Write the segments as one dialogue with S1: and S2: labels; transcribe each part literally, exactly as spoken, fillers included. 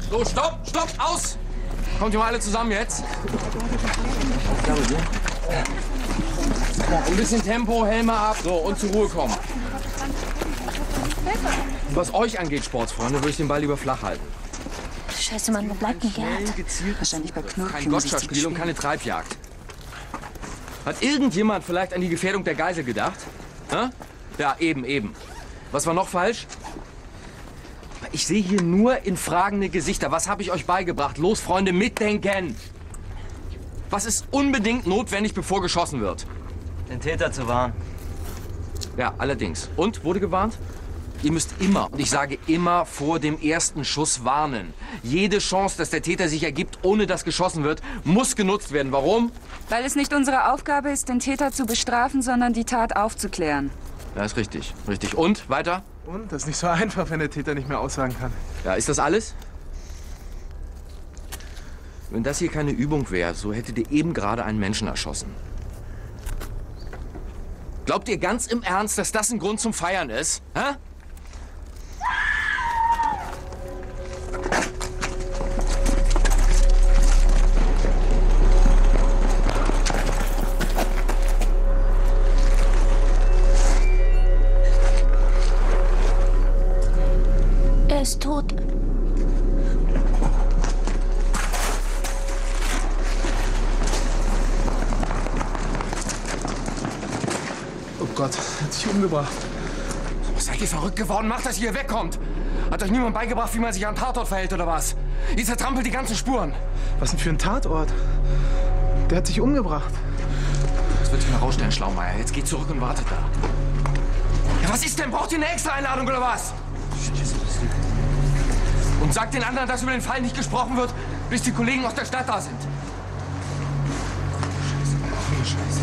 S1: So, stopp, stopp, aus! Kommt ihr mal alle zusammen jetzt? Ein bisschen Tempo, Helme ab, so, und zur Ruhe kommen. Was euch angeht, Sportsfreunde, würde ich den Ball lieber flach halten.
S2: Scheiße, Mann, wo bleibt denn Gerd?
S3: Wahrscheinlich bei Knurr.
S1: Kein Gotcha-Spiel und keine Treibjagd. Hat irgendjemand vielleicht an die Gefährdung der Geisel gedacht? Hä? Ja, eben, eben. Was war noch falsch? Ich sehe hier nur in fragende Gesichter. Was habe ich euch beigebracht? Los, Freunde, mitdenken! Was ist unbedingt notwendig, bevor geschossen wird?
S4: Den Täter zu warnen.
S1: Ja, allerdings. Und, wurde gewarnt? Ihr müsst immer, und ich sage immer, vor dem ersten Schuss warnen. Jede Chance, dass der Täter sich ergibt, ohne dass geschossen wird, muss genutzt werden. Warum?
S5: Weil es nicht unsere Aufgabe ist, den Täter zu bestrafen, sondern die Tat aufzuklären.
S1: Ja, ist richtig. Richtig. Und? Weiter?
S6: Und? Das ist nicht so einfach, wenn der Täter nicht mehr aussagen kann.
S1: Ja, ist das alles? Wenn das hier keine Übung wäre, so hättet ihr eben gerade einen Menschen erschossen. Glaubt ihr ganz im Ernst, dass das ein Grund zum Feiern ist? Hä?
S2: Er ist tot.
S6: Oh Gott, er hat sich umgebracht.
S1: Seid ihr verrückt geworden? Macht, dass ihr hier wegkommt! Hat euch niemand beigebracht, wie man sich am Tatort verhält, oder was? Ihr zertrampelt die ganzen Spuren.
S6: Was denn für ein Tatort? Der hat sich umgebracht.
S1: Das wird sich mal rausstellen, Schlaumeier. Jetzt geht zurück und wartet da. Ja, was ist denn? Braucht ihr eine extra Einladung, oder was? Und sagt den anderen, dass über den Fall nicht gesprochen wird, bis die Kollegen aus der Stadt da sind. Scheiße. Scheiße.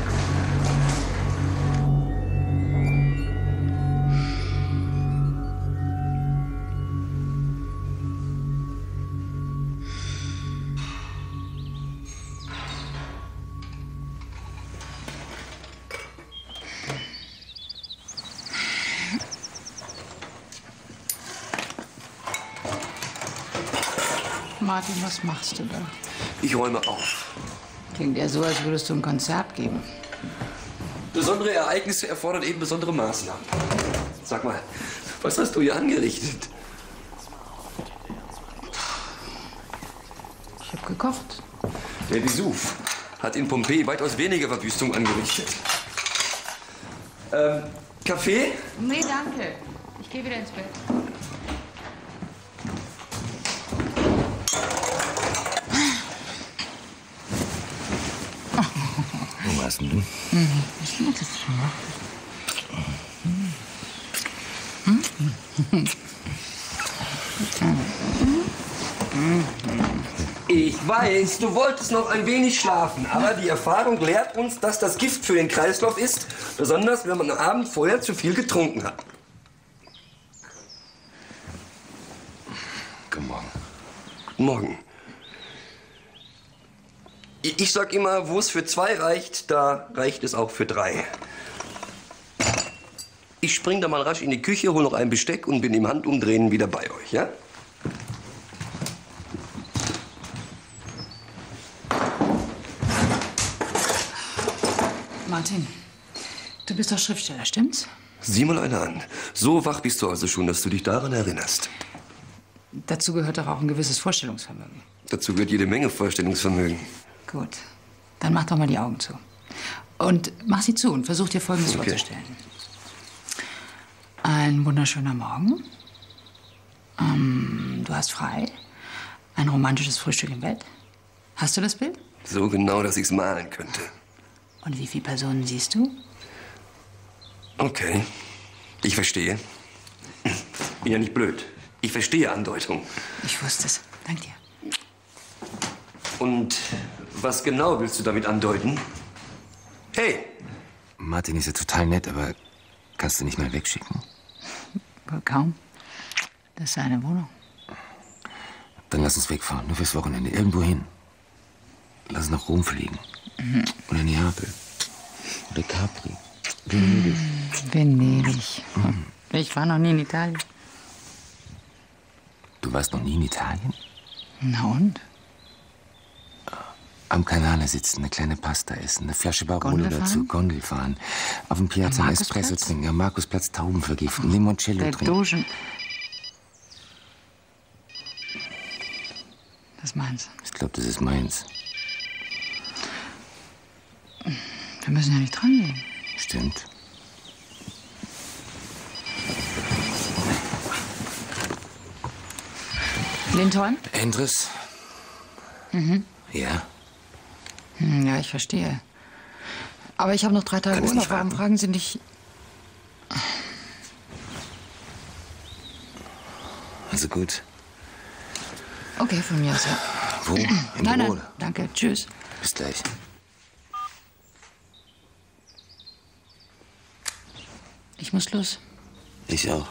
S3: Martin, was machst du da?
S7: Ich räume auf.
S3: Klingt eher so, als würdest du ein Konzert geben.
S7: Besondere Ereignisse erfordern eben besondere Maßnahmen. Sag mal, was hast du hier angerichtet?
S3: Ich habe gekocht.
S7: Der Vesuv hat in Pompeji weitaus weniger Verwüstung angerichtet. Ähm, Kaffee?
S3: Nee, danke. Ich gehe wieder ins Bett.
S7: Wo warst denn du?
S3: Mhm. Was möchtest du machen?
S7: Ich weiß, du wolltest noch ein wenig schlafen, aber die Erfahrung lehrt uns, dass das Gift für den Kreislauf ist, besonders wenn man am Abend vorher zu viel getrunken hat. Guten Morgen. Guten Morgen. Ich sag immer, wo es für zwei reicht, da reicht es auch für drei. Ich spring da mal rasch in die Küche, hol noch ein Besteck und bin im Handumdrehen wieder bei euch, ja?
S3: Martin, du bist doch Schriftsteller, stimmt's?
S7: Sieh mal eine an. So wach bist du also schon, dass du dich daran erinnerst.
S3: Dazu gehört doch auch ein gewisses Vorstellungsvermögen.
S7: Dazu gehört jede Menge Vorstellungsvermögen.
S3: Gut, dann mach doch mal die Augen zu. Und mach sie zu und versuch dir Folgendes
S7: Okay.
S3: vorzustellen. Ein wunderschöner Morgen. Ähm, du hast frei. Ein romantisches Frühstück im Bett. Hast du das Bild?
S7: So genau, dass ich's malen könnte.
S3: Und wie viele Personen siehst du?
S7: Okay, ich verstehe. Bin ja nicht blöd. Ich verstehe Andeutung.
S3: Ich wusste es. Dank dir.
S7: Und was genau willst du damit andeuten? Hey!
S8: Martin ist ja total nett, aber kannst du nicht mal wegschicken?
S3: Wohl kaum. Das ist seine Wohnung.
S8: Dann lass uns wegfahren, nur fürs Wochenende. Irgendwo hin. Lass uns nach Rom fliegen.
S3: Mhm.
S8: Oder Neapel. Oder Capri. Venedig.
S3: Venedig. Ich war noch nie in Italien.
S8: Du warst noch nie in Italien?
S3: Na und?
S8: Am Kanal sitzen, eine kleine Pasta essen, eine Flasche Barolo
S3: Gondel
S8: dazu,
S3: fahren?
S8: Gondel fahren, auf dem Piazza
S3: Am
S8: ein Espresso
S3: Markusplatz?
S8: trinken, am Markusplatz Tauben vergiften, Limoncello
S3: Der
S8: trinken.
S3: Dogen. Das ist meins.
S8: Ich glaube, das ist meins.
S3: Wir müssen ja nicht dran gehen.
S8: Stimmt.
S3: Lindholm?
S8: Endres?
S3: Mhm.
S8: Ja?
S3: Hm, ja, ich verstehe. Aber ich habe noch drei Tage
S8: Kann es
S3: Urlaub.
S8: nicht
S3: Warum
S8: warten?
S3: fragen Sie nicht...
S8: Also gut.
S3: Okay, von mir aus, ja.
S8: Wo? Im
S3: Nein,
S8: Büro?
S3: nein, danke. Tschüss.
S8: Bis gleich.
S3: Ich muss los.
S8: Ich auch.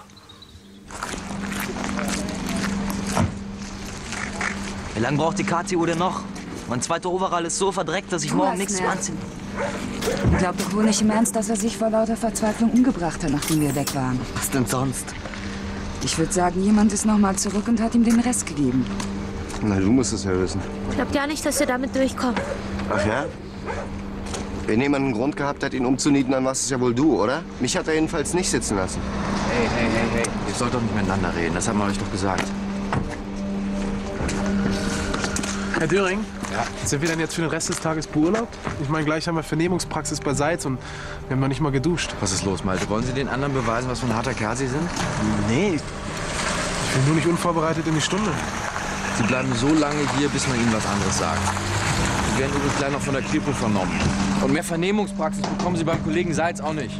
S4: Wie lange braucht die K T U denn noch? Mein zweiter Overall ist so verdreckt, dass ich
S5: Du
S4: morgen
S5: hast
S4: nichts mehr
S5: mehr.
S4: anziehe.
S5: Glaub doch wohl nicht im Ernst, dass er sich vor lauter Verzweiflung umgebracht hat, nachdem wir weg waren.
S4: Was denn sonst?
S5: Ich würde sagen, jemand ist noch mal zurück und hat ihm den Rest gegeben.
S6: Na, du musst es ja wissen.
S2: Glaubt ja nicht, dass wir damit durchkommen.
S9: Ach ja? Wenn jemand einen Grund gehabt hat, ihn umzunieten, dann warst es ja wohl du, oder? Mich hat er jedenfalls nicht sitzen lassen.
S1: Hey, hey, hey, hey. Ihr sollt doch nicht miteinander reden. Das haben wir euch doch gesagt.
S6: Herr Döring, ja. Sind wir denn jetzt für den Rest des Tages beurlaubt? Ich meine, gleich haben wir Vernehmungspraxis bei Seitz und wir haben noch nicht mal geduscht.
S1: Was ist los, Malte? Wollen Sie den anderen beweisen, was für ein harter Kerl Sie sind?
S6: Nee, ich bin nur nicht unvorbereitet in die Stunde.
S1: Sie bleiben so lange hier, bis man Ihnen was anderes sagt. Sie werden übrigens gleich noch von der Kripo vernommen. Und mehr Vernehmungspraxis bekommen Sie beim Kollegen Seitz auch nicht.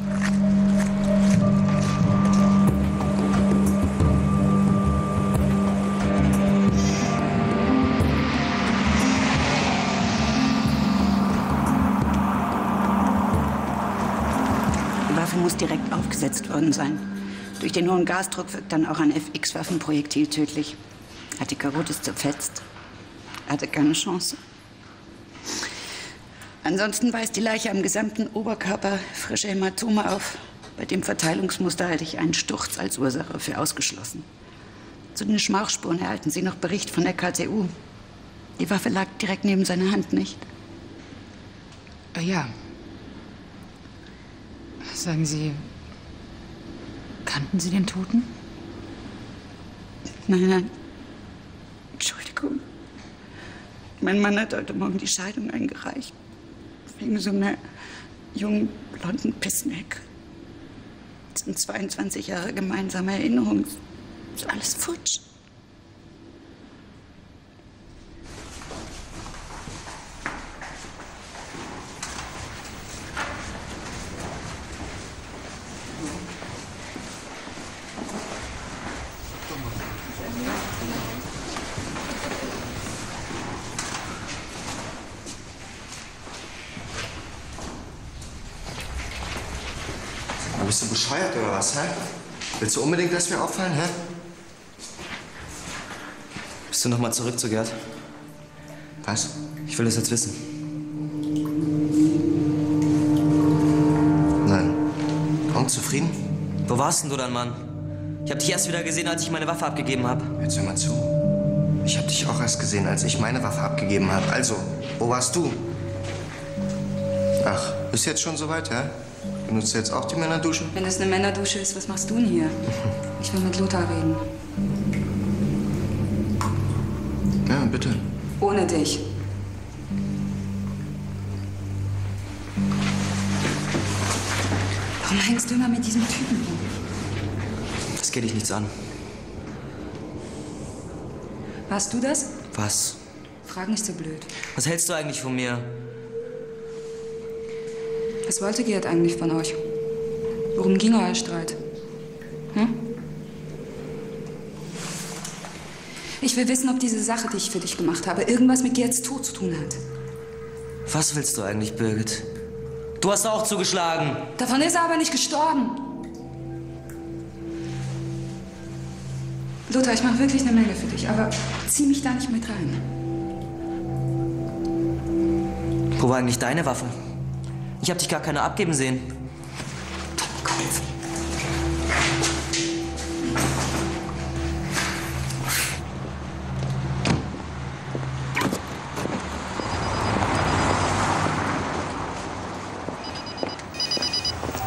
S10: Die Waffe muss direkt aufgesetzt worden sein. Durch den hohen Gasdruck wirkt dann auch ein F X-Waffenprojektil tödlich. Hat die Karotis zerfetzt. Hatte keine Chance. Ansonsten weist die Leiche am gesamten Oberkörper frische Hämatome auf. Bei dem Verteilungsmuster halte ich einen Sturz als Ursache für ausgeschlossen. Zu den Schmauchspuren erhalten Sie noch Bericht von der K T U. Die Waffe lag direkt neben seiner Hand, nicht?
S3: Äh, ja. Sagen Sie, kannten Sie den Toten?
S10: Nein, nein. Entschuldigung. Mein Mann hat heute Morgen die Scheidung eingereicht. Wegen so einer jungen, blonden Pissnecke. Das sind zweiundzwanzig Jahre gemeinsame Erinnerung. Ist alles futsch.
S9: Bist du bescheuert oder was, hä? Willst du unbedingt, dass wir auffallen, hä?
S4: Bist du noch mal zurück zu Gerd?
S9: Was?
S4: Ich will das jetzt wissen.
S9: Nein. Komm, zufrieden?
S4: Wo warst denn du dann, Mann? Ich hab dich erst wieder gesehen, als ich meine Waffe abgegeben habe.
S9: Jetzt hör mal zu. Ich hab dich auch erst gesehen, als ich meine Waffe abgegeben habe. Also, wo warst du? Ach, ist jetzt schon soweit, ja? Benutzt du jetzt auch die Männerdusche?
S5: Wenn das eine Männerdusche ist, was machst du denn hier? Ich will mit Lothar reden.
S9: Ja, bitte.
S5: Ohne dich. Warum hängst du immer mit diesem Typen rum?
S4: Das geht dich nichts an.
S5: Warst du das?
S4: Was?
S5: Frag nicht so blöd.
S4: Was hältst du eigentlich von mir?
S5: Was wollte Gerd eigentlich von euch? Worum ging euer Streit? Hm? Ich will wissen, ob diese Sache, die ich für dich gemacht habe, irgendwas mit Gerds Tod zu tun hat.
S4: Was willst du eigentlich, Birgit? Du hast auch zugeschlagen.
S5: Davon ist er aber nicht gestorben. Lothar, ich mache wirklich eine Menge für dich, aber zieh mich da nicht mit rein.
S4: Wo war eigentlich deine Waffe? Ich hab dich gar keine abgeben sehen.
S5: Kopf.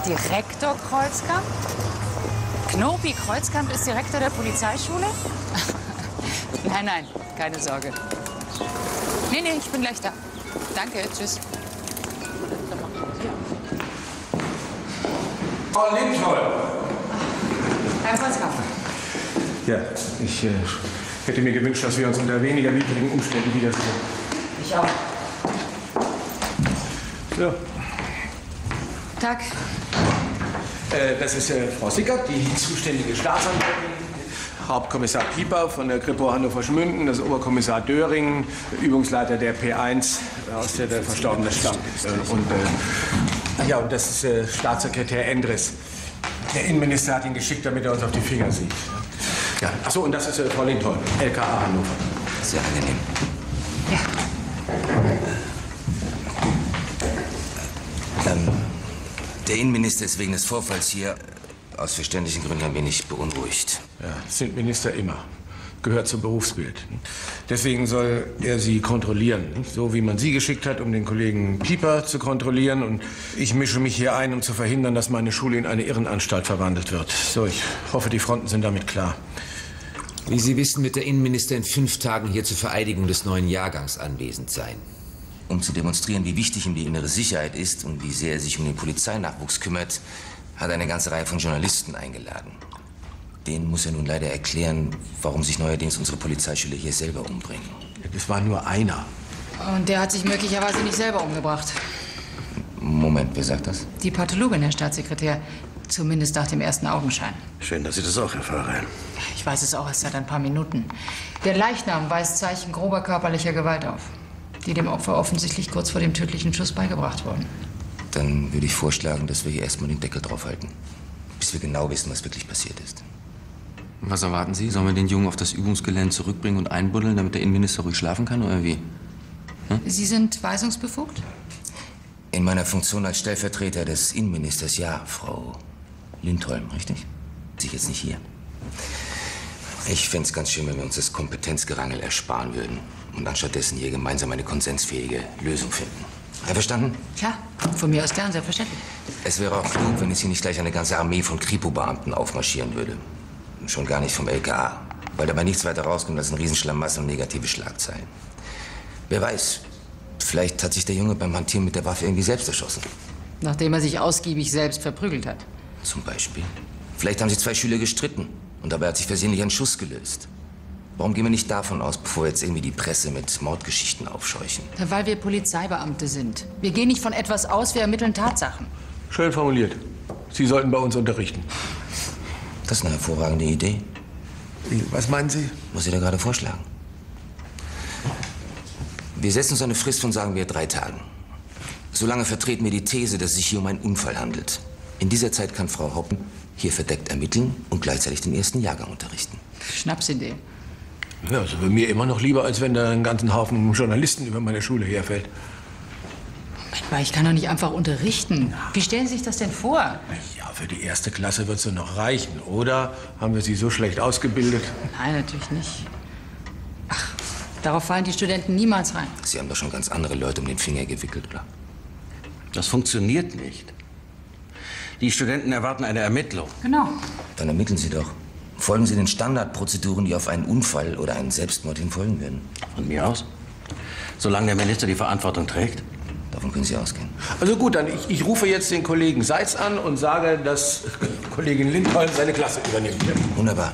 S3: Direktor Kreuzkamp? Knopi Kreuzkamp ist Direktor der Polizeischule? Nein, nein, keine Sorge. Nee, nee, ich bin gleich da. Danke, tschüss.
S11: Frau Lindholm.
S3: Herr Kreuzkamp.
S11: Ja, ich äh, hätte mir gewünscht, dass wir uns unter weniger widrigen Umständen wiedersehen.
S3: Ich auch.
S11: So.
S3: Tag.
S11: Äh, das ist äh, Frau Sickert, die zuständige Staatsanwältin. Hauptkommissar Pieper von der Kripo Hannover-Schmünden, das ist Oberkommissar Döring, Übungsleiter der P eins, aus der der Verstorbene stammt. Äh, und, äh, ja, und das ist äh, Staatssekretär Endres. Der Innenminister hat ihn geschickt, damit er uns auf die Finger sieht. Ja, achso, und das ist äh, Frau Lindholm, L K A Hannover.
S8: Sehr angenehm. Ja. Ähm, der Innenminister ist wegen des Vorfalls hier aus verständlichen Gründen ein wenig beunruhigt.
S11: Ja, das sind Minister immer. Gehört zum Berufsbild. Deswegen soll er Sie kontrollieren. So wie man Sie geschickt hat, um den Kollegen Pieper zu kontrollieren. Und ich mische mich hier ein, um zu verhindern, dass meine Schule in eine Irrenanstalt verwandelt wird. So, ich hoffe, die Fronten sind damit klar.
S8: Wie Sie wissen, wird der Innenminister in fünf Tagen hier zur Vereidigung des neuen Jahrgangs anwesend sein. Um zu demonstrieren, wie wichtig ihm die innere Sicherheit ist und wie sehr er sich um den Polizeinachwuchs kümmert, hat er eine ganze Reihe von Journalisten eingeladen. Denen muss er nun leider erklären, warum sich neuerdings unsere Polizeischüler hier selber umbringen.
S11: Das war nur einer.
S3: Und der hat sich möglicherweise nicht selber umgebracht.
S8: Moment, wer sagt das?
S3: Die Pathologin, Herr Staatssekretär. Zumindest nach dem ersten Augenschein.
S12: Schön, dass Sie das auch erfahren.
S3: Ich weiß es auch erst seit ein paar Minuten. Der Leichnam weist Zeichen grober körperlicher Gewalt auf, die dem Opfer offensichtlich kurz vor dem tödlichen Schuss beigebracht wurden.
S8: Dann würde ich vorschlagen, dass wir hier erstmal den Deckel draufhalten, bis wir genau wissen, was wirklich passiert ist.
S1: Was erwarten Sie? Sollen wir den Jungen auf das Übungsgelände zurückbringen und einbuddeln, damit der Innenminister ruhig schlafen kann, oder wie? Hm?
S3: Sie sind weisungsbefugt?
S8: In meiner Funktion als Stellvertreter des Innenministers, ja, Frau Lindholm, richtig? Sie jetzt nicht hier. Ich fände es ganz schön, wenn wir uns das Kompetenzgerangel ersparen würden und anstattdessen hier gemeinsam eine konsensfähige Lösung finden. Einverstanden?
S3: Klar, von mir aus gern, selbstverständlich.
S8: Es wäre auch klug, wenn jetzt hier nicht gleich eine ganze Armee von Kripo-Beamten aufmarschieren würde. Schon gar nicht vom L K A, weil dabei nichts weiter rauskommt als ein Riesenschlamassel und negative Schlagzeilen. Wer weiß, vielleicht hat sich der Junge beim Hantieren mit der Waffe irgendwie selbst erschossen.
S3: Nachdem er sich ausgiebig selbst verprügelt hat.
S8: Zum Beispiel. Vielleicht haben sich zwei Schüler gestritten und dabei hat sich versehentlich ein Schuss gelöst. Warum gehen wir nicht davon aus, bevor wir jetzt irgendwie die Presse mit Mordgeschichten aufscheuchen?
S3: Weil wir Polizeibeamte sind. Wir gehen nicht von etwas aus, wir ermitteln Tatsachen.
S11: Schön formuliert. Sie sollten bei uns unterrichten.
S8: Das ist eine hervorragende Idee.
S11: Was meinen Sie?
S8: Was Sie da gerade vorschlagen? Wir setzen uns eine Frist von, sagen wir, drei Tagen. Solange vertreten wir die These, dass es sich hier um einen Unfall handelt. In dieser Zeit kann Frau Hoppen hier verdeckt ermitteln und gleichzeitig den ersten Jahrgang unterrichten.
S3: Schnapsidee.
S11: Ja, also wäre mir immer noch lieber, als wenn da ein ganzen Haufen Journalisten über meine Schule herfällt.
S3: Aber ich kann doch nicht einfach unterrichten. Wie stellen Sie sich das denn vor?
S11: Ja, für die erste Klasse wird es doch noch reichen, oder? Haben wir sie so schlecht ausgebildet?
S3: Nein, natürlich nicht. Ach, darauf fallen die Studenten niemals rein.
S8: Sie haben doch schon ganz andere Leute um den Finger gewickelt, oder?
S12: Das funktioniert nicht. Die Studenten erwarten eine Ermittlung.
S3: Genau.
S8: Dann ermitteln Sie doch. Folgen Sie den Standardprozeduren, die auf einen Unfall oder einen Selbstmord hin folgen werden.
S12: Von mir aus. Solange der Minister die Verantwortung trägt.
S8: Davon können Sie ausgehen.
S11: Also gut, dann ich, ich rufe jetzt den Kollegen Seitz an und sage, dass Kollegin Lindholm seine Klasse übernimmt.
S8: Wunderbar.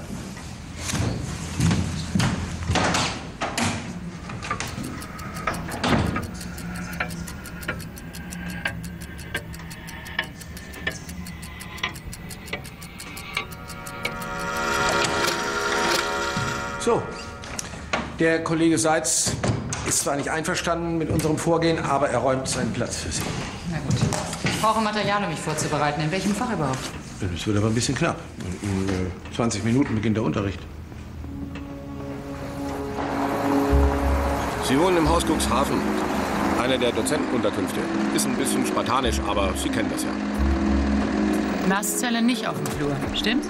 S11: So, der Kollege Seitz ist zwar nicht einverstanden mit unserem Vorgehen, aber er räumt seinen Platz für Sie.
S3: Na gut. Ich brauche Material, um mich vorzubereiten. In welchem Fach überhaupt?
S11: Das wird aber ein bisschen knapp. In äh, zwanzig Minuten beginnt der Unterricht.
S13: Sie wohnen im Haus Cuxhaven. Eine der Dozentenunterkünfte. Ist ein bisschen spartanisch, aber Sie kennen das ja.
S3: Nasszelle nicht auf dem Flur, stimmt?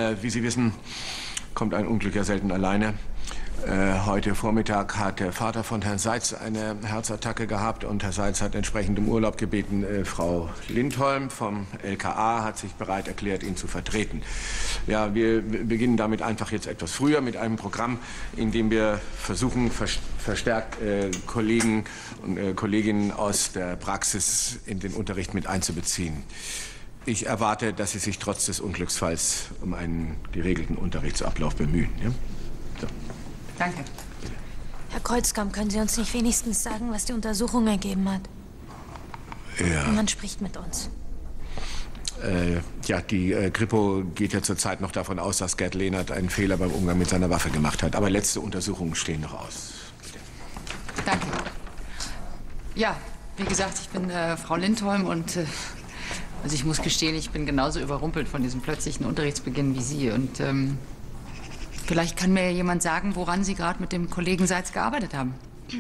S11: Äh, wie Sie wissen, kommt ein Unglück ja selten alleine. Äh, heute Vormittag hat der Vater von Herrn Seitz eine Herzattacke gehabt und Herr Seitz hat entsprechend um Urlaub gebeten. Äh, Frau Lindholm vom L K A hat sich bereit erklärt, ihn zu vertreten. Ja, wir beginnen damit einfach jetzt etwas früher mit einem Programm, in dem wir versuchen, verstärkt äh, Kollegen und äh, Kolleginnen aus der Praxis in den Unterricht mit einzubeziehen. Ich erwarte, dass Sie sich trotz des Unglücksfalls um einen geregelten Unterrichtsablauf bemühen. Ja? So.
S3: Danke.
S2: Herr Kreuzkamp, können Sie uns nicht wenigstens sagen, was die Untersuchung ergeben hat?
S11: Ja.
S2: Man spricht mit uns.
S11: Äh, ja, die äh, Kripo geht ja zurzeit noch davon aus, dass Gerd Lehnert einen Fehler beim Umgang mit seiner Waffe gemacht hat. Aber letzte Untersuchungen stehen noch aus. Bitte.
S3: Danke. Ja, wie gesagt, ich bin äh, Frau Lindholm und äh, also ich muss gestehen, ich bin genauso überrumpelt von diesem plötzlichen Unterrichtsbeginn wie Sie. Und ähm, vielleicht kann mir jemand sagen, woran Sie gerade mit dem Kollegen Seitz gearbeitet haben.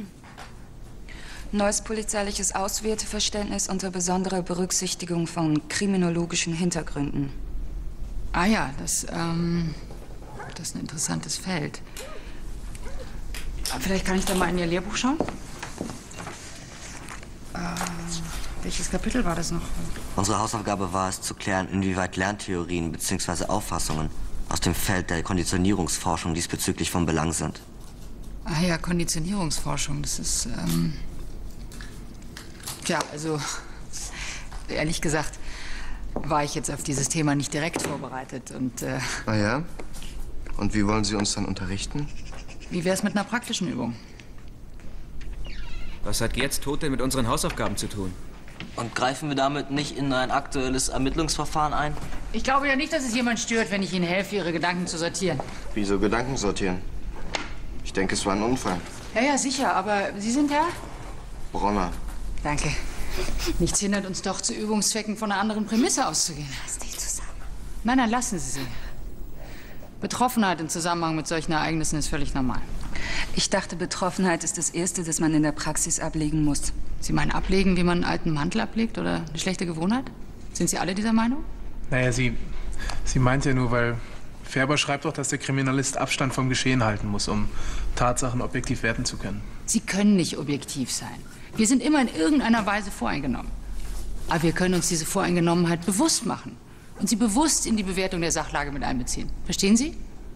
S5: Neues polizeiliches Auswerteverständnis unter besonderer Berücksichtigung von kriminologischen Hintergründen.
S3: Ah ja, das, ähm, das ist ein interessantes Feld. Vielleicht kann ich da mal in Ihr Lehrbuch schauen? Äh, welches Kapitel war das noch?
S4: Unsere Hausaufgabe war es, zu klären, inwieweit Lerntheorien bzw. Auffassungen aus dem Feld der Konditionierungsforschung diesbezüglich von Belang sind.
S3: Ah ja, Konditionierungsforschung, das ist, ähm... Tja, also, ehrlich gesagt, war ich jetzt auf dieses Thema nicht direkt vorbereitet und, äh...
S9: Ah ja? Und wie wollen Sie uns dann unterrichten?
S3: Wie wär's mit einer praktischen Übung?
S14: Was hat Gerds Tod denn mit unseren Hausaufgaben zu tun?
S4: Und greifen wir damit nicht in ein aktuelles Ermittlungsverfahren ein?
S3: Ich glaube ja nicht, dass es jemand stört, wenn ich Ihnen helfe, Ihre Gedanken zu sortieren.
S9: Wieso Gedanken sortieren? Ich denke, es war ein Unfall.
S3: Ja, ja, sicher, aber Sie sind Herr?
S9: Bronner.
S3: Danke. Nichts hindert uns doch, zu Übungszwecken von einer anderen Prämisse auszugehen.
S2: Lass dich zusammen.
S3: Nein, nein, lassen Sie sie. Betroffenheit im Zusammenhang mit solchen Ereignissen ist völlig normal.
S5: Ich dachte, Betroffenheit ist das Erste, das man in der Praxis ablegen muss.
S3: Sie meinen ablegen, wie man einen alten Mantel ablegt oder eine schlechte Gewohnheit? Sind Sie alle dieser Meinung?
S6: Naja, sie, sie meint ja nur, weil Färber schreibt doch, dass der Kriminalist Abstand vom Geschehen halten muss, um Tatsachen objektiv werten zu können.
S3: Sie können nicht objektiv sein. Wir sind immer in irgendeiner Weise voreingenommen. Aber wir können uns diese Voreingenommenheit bewusst machen und sie bewusst in die Bewertung der Sachlage mit einbeziehen. Verstehen Sie?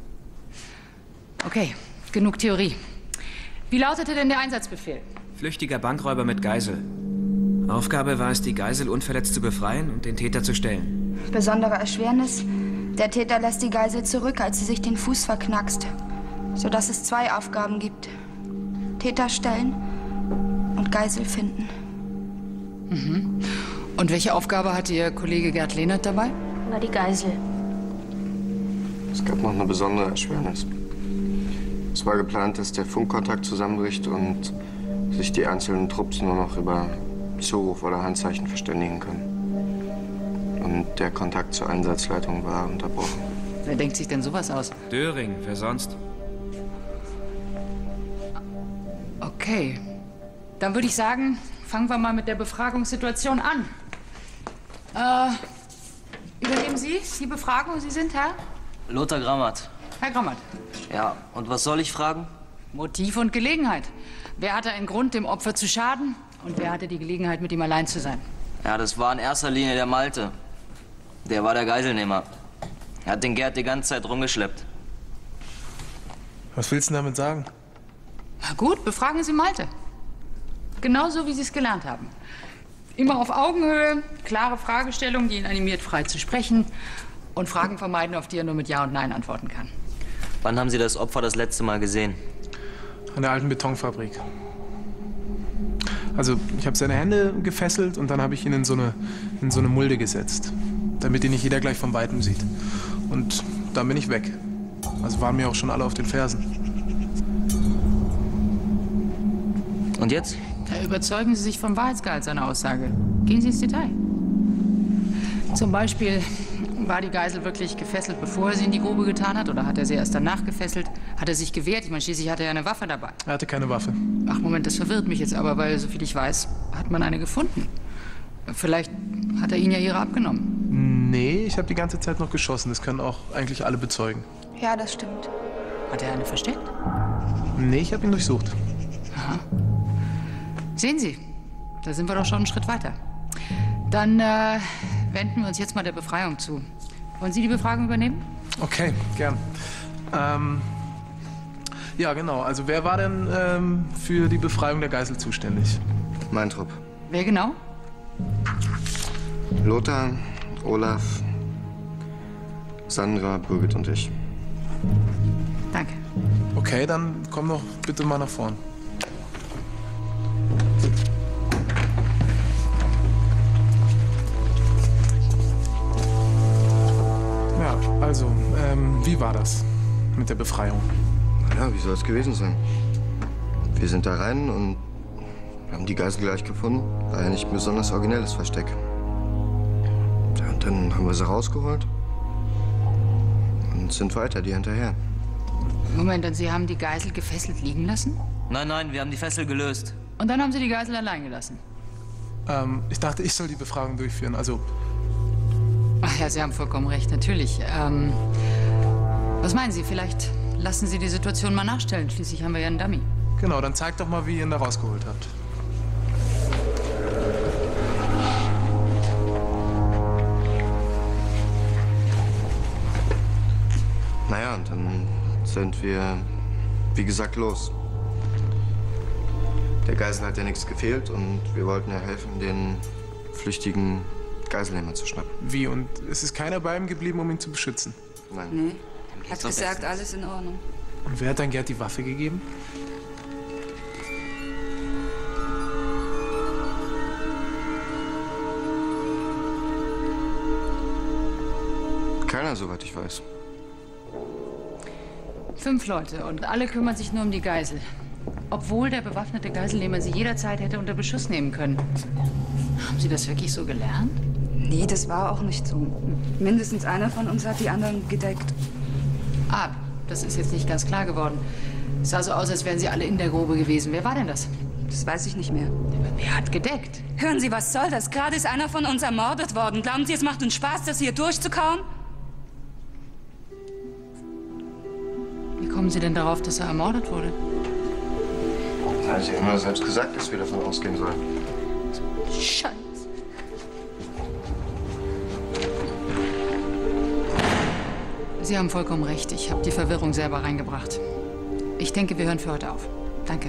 S3: Okay, genug Theorie. Wie lautete denn der Einsatzbefehl?
S14: Flüchtiger Bankräuber mit Geisel. Aufgabe war es, die Geisel unverletzt zu befreien und den Täter zu stellen.
S15: Besondere Erschwernis: Der Täter lässt die Geisel zurück, als sie sich den Fuß verknackst. Sodass es zwei Aufgaben gibt: Täter stellen und Geisel finden.
S3: Mhm. Und welche Aufgabe hatte Ihr Kollege Gerd Lehnert dabei?
S2: War die Geisel.
S9: Es gab noch eine besondere Erschwernis. Es war geplant, dass der Funkkontakt zusammenbricht und sich die einzelnen Trupps nur noch über Zuruf oder Handzeichen verständigen können. Und der Kontakt zur Einsatzleitung war unterbrochen.
S3: Wer denkt sich denn sowas aus?
S14: Döring, wer sonst?
S3: Okay. Dann würde ich sagen, fangen wir mal mit der Befragungssituation an. Äh, übernehmen Sie die Befragung? Sie sind Herr?
S4: Lothar Grammert.
S3: Herr Grammert.
S4: Ja, und was soll ich fragen?
S3: Motiv und Gelegenheit. Wer hatte einen Grund, dem Opfer zu schaden? Und wer hatte die Gelegenheit, mit ihm allein zu sein?
S4: Ja, das war in erster Linie der Malte. Der war der Geiselnehmer. Er hat den Gerd die ganze Zeit rumgeschleppt.
S6: Was willst du damit sagen?
S3: Na gut, befragen Sie Malte. Genauso, wie Sie es gelernt haben. Immer auf Augenhöhe, klare Fragestellungen, die ihn animiert, frei zu sprechen. Und Fragen vermeiden, auf die er nur mit Ja und Nein antworten kann.
S4: Wann haben Sie das Opfer das letzte Mal gesehen?
S6: An der alten Betonfabrik. Also, ich habe seine Hände gefesselt und dann habe ich ihn in so, eine, in so eine Mulde gesetzt. Damit ihn nicht jeder gleich von Weitem sieht. Und dann bin ich weg. Also waren mir auch schon alle auf den Fersen.
S4: Und jetzt?
S3: Da überzeugen Sie sich vom Wahrheitsgehalt seiner Aussage. Gehen Sie ins Detail. Zum Beispiel, war die Geisel wirklich gefesselt, bevor er sie in die Grube getan hat? Oder hat er sie erst danach gefesselt? Hat er sich gewehrt? Ich meine, schließlich hatte er eine Waffe dabei.
S6: Er hatte keine Waffe.
S3: Ach, Moment, das verwirrt mich jetzt aber, weil, soviel ich weiß, hat man eine gefunden. Vielleicht hat er Ihnen ja Ihre abgenommen.
S6: Nee, ich habe die ganze Zeit noch geschossen. Das können auch eigentlich alle bezeugen.
S15: Ja, das stimmt.
S3: Hat er eine versteckt?
S6: Nee, ich habe ihn durchsucht.
S3: Aha. Sehen Sie, da sind wir doch schon einen Schritt weiter. Dann äh, wenden wir uns jetzt mal der Befreiung zu. Wollen Sie die Befragung übernehmen?
S6: Okay, gern. Ähm, ja, genau. Also wer war denn ähm, für die Befreiung der Geisel zuständig?
S9: Mein Trupp.
S3: Wer genau?
S9: Lothar, Olaf, Sandra, Birgit und ich.
S3: Danke.
S6: Okay, dann komm doch bitte mal nach vorn. Ja, also, ähm, wie war das mit der Befreiung?
S9: Ja, wie soll es gewesen sein? Wir sind da rein und haben die Geisel gleich gefunden. War ja nicht ein besonders originelles Versteck. Ja, und dann haben wir sie rausgeholt und sind weiter, die hinterher.
S3: Moment, und Sie haben die Geisel gefesselt liegen lassen?
S4: Nein, nein, wir haben die Fessel gelöst.
S3: Und dann haben Sie die Geisel allein gelassen?
S6: Ähm, ich dachte, ich soll die Befragung durchführen, also...
S3: Ach ja, Sie haben vollkommen recht, natürlich. Ähm, was meinen Sie? Vielleicht lassen Sie die Situation mal nachstellen. Schließlich haben wir ja einen Dummy.
S6: Genau, dann zeig doch mal, wie ihr ihn da rausgeholt habt.
S9: Naja, und dann sind wir, wie gesagt, los. Der Geisel hat ja nichts gefehlt und wir wollten ja helfen, den flüchtigen Geiselnehmer zu schnappen.
S6: Wie? Und es ist keiner bei ihm geblieben, um ihn zu beschützen?
S9: Nein.
S5: Nee, hat gesagt, alles in Ordnung.
S6: Und wer hat dann Gerd die Waffe gegeben?
S9: Keiner, soweit ich weiß.
S3: Fünf Leute und alle kümmern sich nur um die Geisel. Obwohl der bewaffnete Geiselnehmer sie jederzeit hätte unter Beschuss nehmen können. Haben Sie das wirklich so gelernt?
S5: Nee, das war auch nicht so. Mindestens einer von uns hat die anderen gedeckt.
S3: Ah, das ist jetzt nicht ganz klar geworden. Es sah so aus, als wären Sie alle in der Grube gewesen. Wer war denn das?
S5: Das weiß ich nicht mehr.
S3: Wer hat gedeckt?
S5: Hören Sie, was soll das? Gerade ist einer von uns ermordet worden. Glauben Sie, es macht uns Spaß, das hier durchzukauen?
S3: Wie kommen Sie denn darauf, dass er ermordet wurde?
S9: Da hat sie immer selbst gesagt, dass wir davon ausgehen sollen.
S3: Scheiße. Sie haben vollkommen recht. Ich habe die Verwirrung selber reingebracht. Ich denke, wir hören für heute auf. Danke.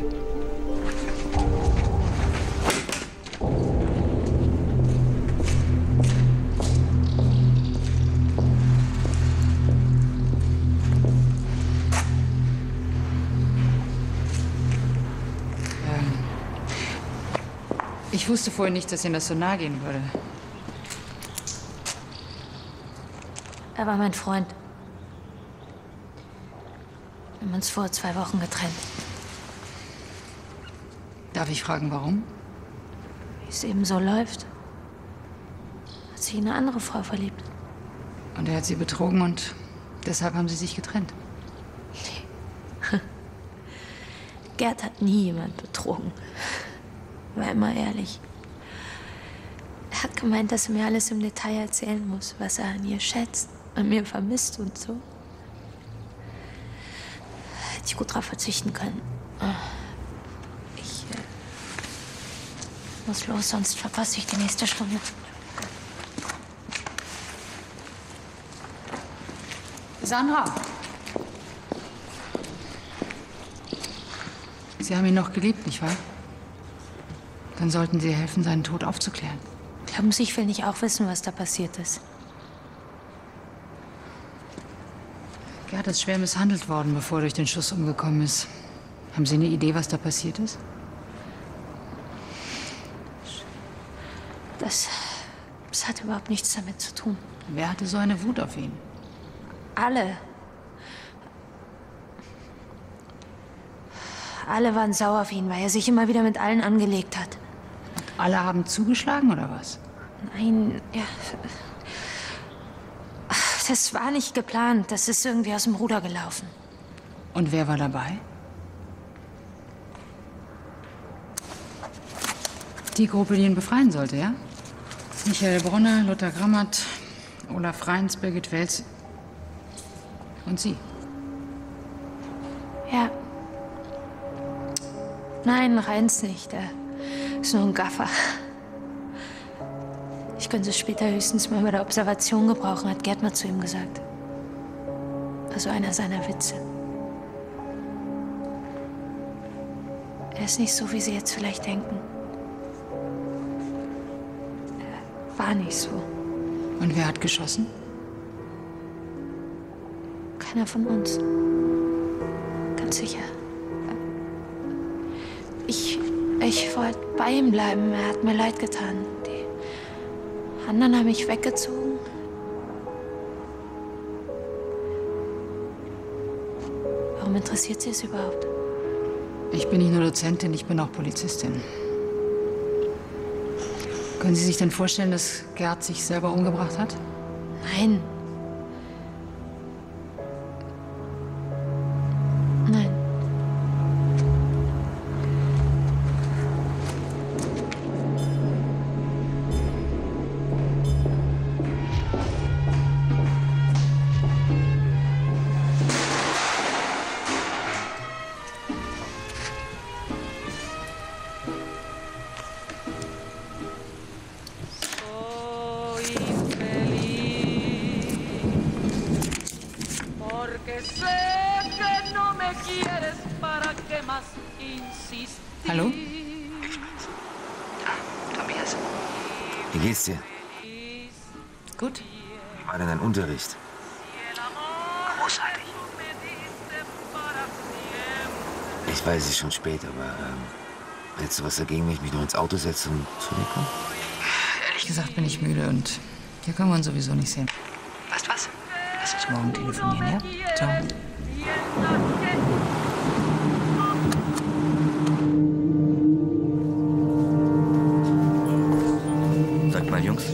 S3: Ähm, ich wusste vorhin nicht, dass Ihnen das so nahe gehen würde.
S2: Er war mein Freund. Wir haben uns vor zwei Wochen getrennt.
S3: Darf ich fragen, warum?
S2: Wie es eben so läuft. Hat sich in eine andere Frau verliebt.
S3: Und er hat Sie betrogen und deshalb haben Sie sich getrennt.
S2: Gerd hat nie jemand betrogen. War immer ehrlich. Er hat gemeint, dass er mir alles im Detail erzählen muss, was er an ihr schätzt, an mir vermisst und so. Hätte ich gut drauf verzichten können. Ich äh, muss los, sonst verpasse ich die nächste Stunde.
S3: Sandra. Sie haben ihn noch geliebt, nicht wahr? Dann sollten Sie helfen, seinen Tod aufzuklären.
S2: Glauben Sie, ich will nicht auch wissen, was da passiert ist.
S3: Gerd ist schwer misshandelt worden, bevor er durch den Schuss umgekommen ist. Haben Sie eine Idee, was da passiert ist?
S2: Das, das hat überhaupt nichts damit zu tun.
S3: Wer hatte so eine Wut auf ihn?
S2: Alle. Alle waren sauer auf ihn, weil er sich immer wieder mit allen angelegt hat.
S3: Alle haben zugeschlagen, oder was?
S2: Nein, ja. Das war nicht geplant. Das ist irgendwie aus dem Ruder gelaufen.
S3: Und wer war dabei? Die Gruppe, die ihn befreien sollte, ja? Michael Brunner, Lothar Grammert, Olaf Reins, Birgit Wels und Sie.
S2: Ja. Nein, Reins nicht. Er ist nur ein Gaffer. Ich könnte es später höchstens mal bei der Observation gebrauchen, hat Gerd mal zu ihm gesagt. Also einer seiner Witze. Er ist nicht so, wie Sie jetzt vielleicht denken. Er war nicht so.
S3: Und wer hat geschossen?
S2: Keiner von uns. Ganz sicher. Ich, ich wollte bei ihm bleiben. Er hat mir leid getan. Die anderen haben mich weggezogen. Warum interessiert Sie es überhaupt?
S3: Ich bin nicht nur Dozentin, ich bin auch Polizistin. Können Sie sich denn vorstellen, dass Gerd sich selber umgebracht hat?
S2: Nein. Nein.
S3: Hallo?
S8: Tobias. Wie geht's dir?
S3: Gut.
S8: Wie war denn dein Unterricht?
S3: Großartig.
S8: Ich weiß, es ist schon spät, aber ähm, hättest du was dagegen, wenn ich mich noch ins Auto setze und zu dir komme?
S3: Ehrlich gesagt bin ich müde und hier können wir uns sowieso nicht sehen.
S16: Weißt du was?
S3: Lass uns morgen telefonieren, ja? Ciao.
S4: Sagt mal, Jungs.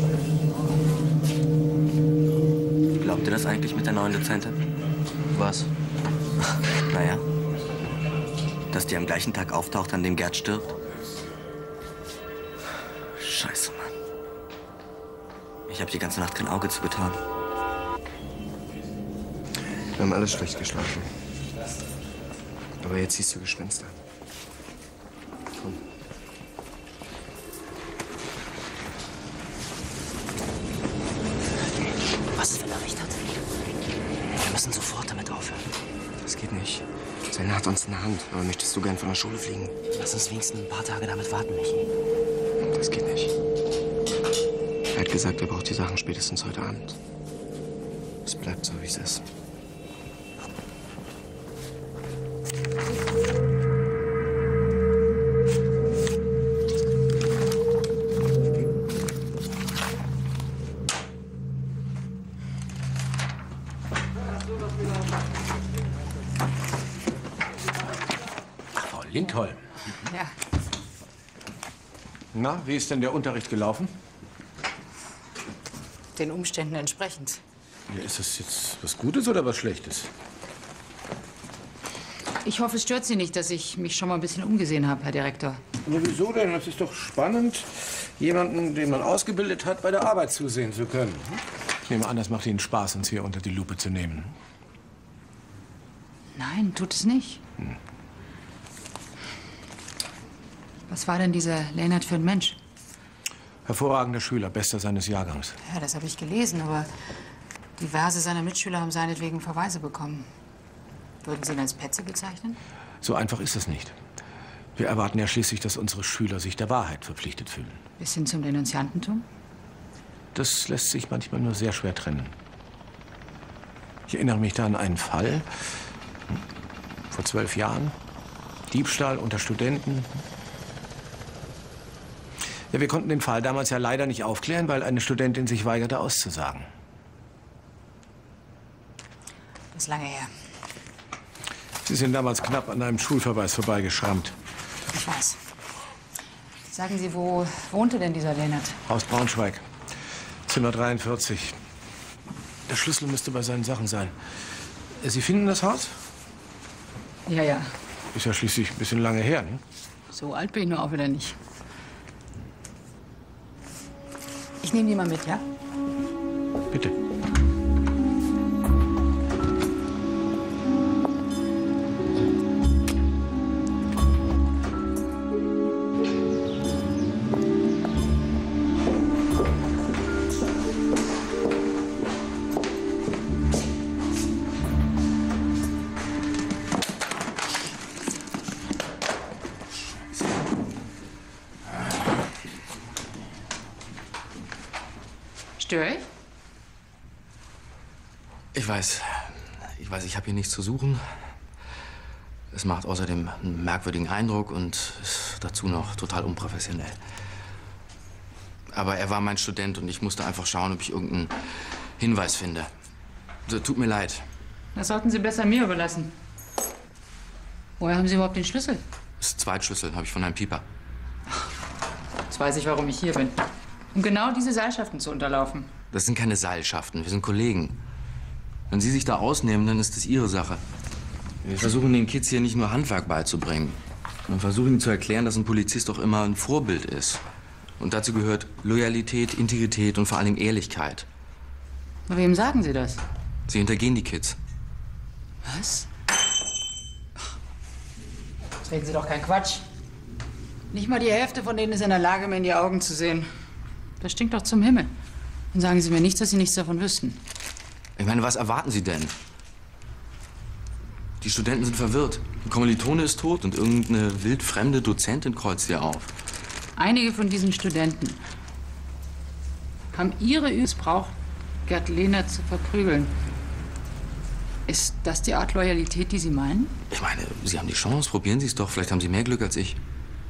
S4: Glaubt ihr das eigentlich mit der neuen Dozentin?
S14: Was?
S4: Naja. Dass die am gleichen Tag auftaucht, an dem Gerd stirbt? Scheiße, Mann. Ich habe die ganze Nacht kein Auge zugetan.
S9: Wir haben alles schlecht geschlafen. Aber jetzt siehst du Gespenster. Komm.
S16: Was ist, wenn er recht hat? Wir müssen sofort damit aufhören.
S9: Das geht nicht. Selina hat uns in der Hand. Aber möchtest du gern von der Schule fliegen?
S16: Lass uns wenigstens ein paar Tage damit warten, Michi.
S9: Das geht nicht. Er hat gesagt, er braucht die Sachen spätestens heute Abend. Es bleibt so, wie es ist.
S11: Frau Lindholm.
S3: Ja.
S11: Na, wie ist denn der Unterricht gelaufen?
S3: Den Umständen entsprechend.
S11: Ja, ist das jetzt was Gutes oder was Schlechtes?
S3: Ich hoffe, es stört Sie nicht, dass ich mich schon mal ein bisschen umgesehen habe, Herr Direktor.
S11: Ja, wieso denn? Das ist doch spannend, jemanden, den man ausgebildet hat, bei der Arbeit zusehen zu können. Ich nehme an, das macht Ihnen Spaß, uns hier unter die Lupe zu nehmen.
S3: Nein, tut es nicht.
S11: Hm.
S3: Was war denn dieser Lehnert für ein Mensch?
S11: Hervorragender Schüler, bester seines Jahrgangs.
S3: Ja, das habe ich gelesen, aber diverse seiner Mitschüler haben seinetwegen Verweise bekommen. Würden Sie ihn als Petze bezeichnen?
S11: So einfach ist es nicht. Wir erwarten ja schließlich, dass unsere Schüler sich der Wahrheit verpflichtet fühlen.
S3: Bis hin zum Denunziantentum?
S11: Das lässt sich manchmal nur sehr schwer trennen. Ich erinnere mich da an einen Fall vor zwölf Jahren. Diebstahl unter Studenten. Ja, wir konnten den Fall damals ja leider nicht aufklären, weil eine Studentin sich weigerte, auszusagen.
S3: Das ist lange her.
S11: Sie sind damals knapp an einem Schulverweis vorbeigeschrammt.
S3: Ich weiß. Sagen Sie, wo wohnte denn dieser Lehnert?
S11: Haus Braunschweig, Zimmer dreiundvierzig. Der Schlüssel müsste bei seinen Sachen sein. Sie finden das Haus?
S3: Ja, ja.
S11: Ist ja schließlich ein bisschen lange her, ne?
S3: So alt bin ich nur auch wieder nicht. Ich nehme die mal mit, ja?
S12: Bitte.
S3: Störe ich?
S1: Ich weiß. Ich weiß, ich habe hier nichts zu suchen. Es macht außerdem einen merkwürdigen Eindruck und ist dazu noch total unprofessionell. Aber er war mein Student und ich musste einfach schauen, ob ich irgendeinen Hinweis finde. Also, tut mir leid.
S3: Das sollten Sie besser mir überlassen. Woher haben Sie überhaupt den Schlüssel?
S1: Das ist Zweitschlüssel, habe ich von einem Pieper.
S3: Jetzt weiß ich, warum ich hier bin. Um genau diese Seilschaften zu unterlaufen.
S1: Das sind keine Seilschaften, wir sind Kollegen. Wenn Sie sich da ausnehmen, dann ist das Ihre Sache. Wir versuchen den Kids hier nicht nur Handwerk beizubringen. Wir versuchen ihnen zu erklären, dass ein Polizist doch immer ein Vorbild ist. Und dazu gehört Loyalität, Integrität und vor allem Ehrlichkeit.
S3: Wem sagen Sie das?
S1: Sie hintergehen die Kids.
S3: Was? Jetzt reden Sie doch keinen Quatsch. Nicht mal die Hälfte von denen ist in der Lage, mir in die Augen zu sehen. Das stinkt doch zum Himmel. Und sagen Sie mir nichts, dass Sie nichts davon wüssten.
S1: Ich meine, was erwarten Sie denn? Die Studenten sind verwirrt. Ein Kommilitone ist tot und irgendeine wildfremde Dozentin kreuzt hier auf.
S3: Einige von diesen Studenten haben ihre Übung missbraucht, Gerd Lehnert zu verprügeln. Ist das die Art Loyalität, die Sie meinen?
S1: Ich meine, Sie haben die Chance. Probieren Sie es doch. Vielleicht haben Sie mehr Glück als ich.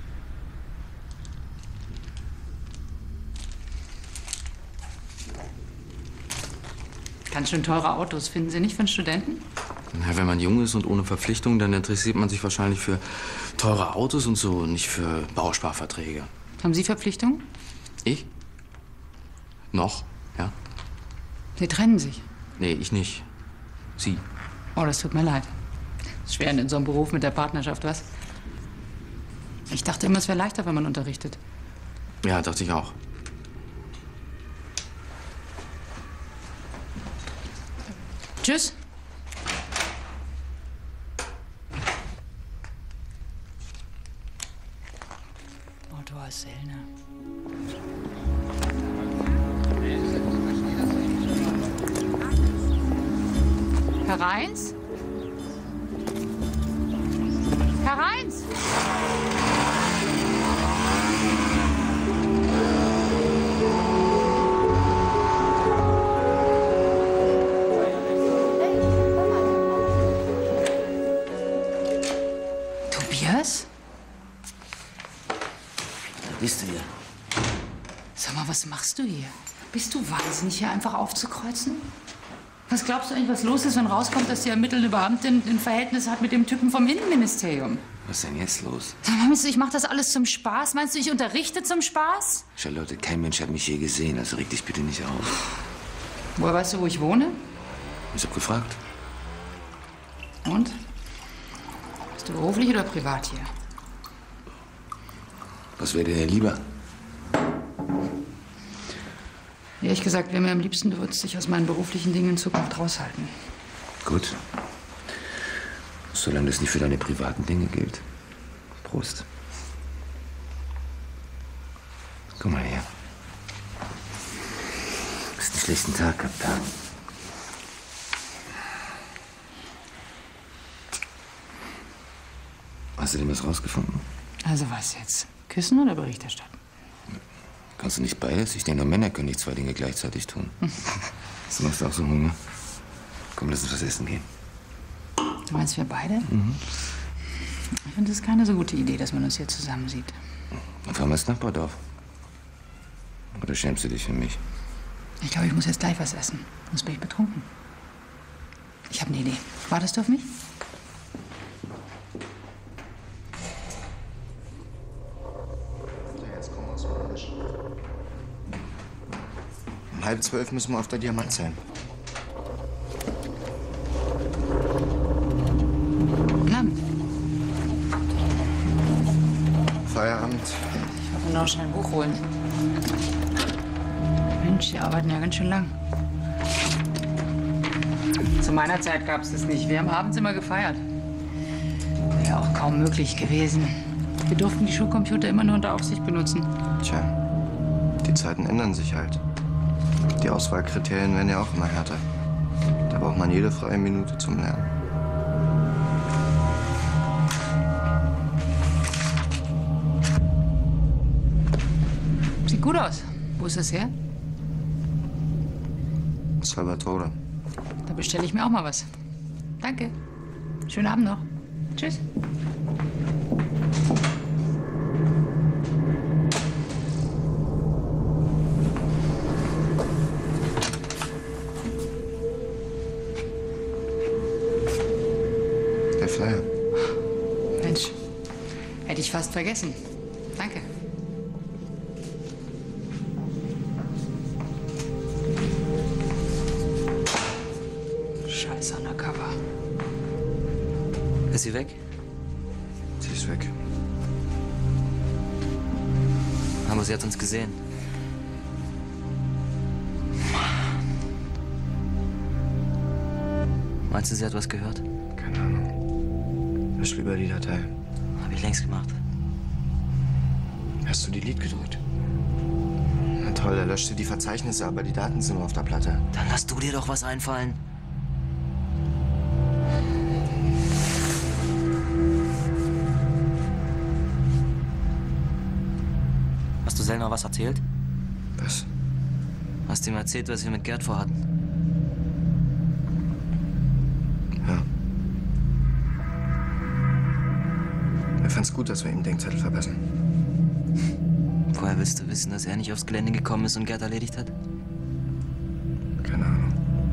S3: Ganz schön teure Autos, finden Sie nicht für einen Studenten?
S1: Na, wenn man jung ist und ohne Verpflichtung, dann interessiert man sich wahrscheinlich für teure Autos und so, nicht für Bausparverträge.
S3: Haben Sie Verpflichtungen?
S1: Ich? Noch, ja?
S3: Sie trennen sich.
S1: Nee, ich nicht. Sie.
S3: Oh, das tut mir leid. Ist schwer in so einem Beruf mit der Partnerschaft, was? Ich dachte immer, es wäre leichter, wenn man unterrichtet.
S1: Ja, dachte ich auch.
S3: Tschüss. Otto aus Sellner. Herr Reins? Herr Reins? Tobias?
S8: Da bist du ja.
S3: Sag mal, was machst du hier? Bist du wahnsinnig, hier einfach aufzukreuzen? Was glaubst du eigentlich, was los ist, wenn rauskommt, dass die ermittelnde Beamtin ein Verhältnis hat mit dem Typen vom Innenministerium?
S8: Was ist denn jetzt los?
S3: Sag mal, meinst du, ich mach das alles zum Spaß? Meinst du, ich unterrichte zum Spaß?
S8: Charlotte, kein Mensch hat mich je gesehen, also reg dich bitte nicht auf.
S3: Woher weißt du, wo ich wohne?
S8: Ich hab gefragt.
S3: Und? Bist du beruflich oder privat hier?
S8: Was wäre dir denn lieber?
S3: Ehrlich gesagt, wäre mir am liebsten, du würdest dich aus meinen beruflichen Dingen in Zukunft raushalten.
S8: Gut. Solange das nicht für deine privaten Dinge gilt. Prost. Komm mal her. Du hast einen schlechten Tag gehabt, ja? Hast du denn was rausgefunden?
S3: Also was jetzt? Küssen oder Bericht erstatten?
S8: Kannst du nicht beides? Ich denke, nur Männer können nicht zwei Dinge gleichzeitig tun. Du machst auch so Hunger. Komm, lass uns was essen gehen.
S3: Du meinst wir beide?
S8: Mhm.
S3: Ich finde, das ist keine so gute Idee, dass man uns hier zusammen sieht.
S8: Dann fahren wir ins Nachbardorf. Oder schämst du dich für mich?
S3: Ich glaube, ich muss jetzt gleich was essen. Sonst bin ich betrunken. Ich habe eine Idee. Wartest du auf mich?
S17: Um halb zwölf müssen wir auf der Diamant sein.
S3: Guten Abend.
S17: Feierabend.
S3: Ich wollte noch schnell ein Buch holen. Mensch, Sie arbeiten ja ganz schön lang. Zu meiner Zeit gab es das nicht. Wir haben abends immer gefeiert. Wäre auch kaum möglich gewesen. Wir durften die Schulcomputer immer nur unter Aufsicht benutzen.
S9: Tja, die Zeiten ändern sich halt. Die Auswahlkriterien werden ja auch immer härter. Da braucht man jede freie Minute zum Lernen.
S3: Sieht gut aus. Wo ist das her?
S9: Salvatore.
S3: Da bestelle ich mir auch mal was. Danke. Schönen Abend noch. Tschüss.
S9: Der Flyer.
S3: Mensch, hätte ich fast vergessen. Danke. Scheiß Undercover.
S4: Ist sie weg?
S9: Sie ist weg.
S4: Aber sie hat uns gesehen. Meinst du, sie hat was gehört?
S9: Keine Ahnung. Lösch lieber die Datei.
S4: Hab ich längst gemacht.
S9: Hast du die Delete gedrückt? Na toll, er löschte die Verzeichnisse, aber die Daten sind nur auf der Platte.
S4: Dann lass du dir doch was einfallen. Hast du Selma was erzählt?
S9: Was?
S4: Hast du ihm erzählt, was wir mit Gerd vorhatten?
S9: Ja. Er fand's gut, dass wir ihm Denkzettel verbessern.
S4: Woher willst du wissen, dass er nicht aufs Gelände gekommen ist und Gerd erledigt hat?
S9: Keine Ahnung.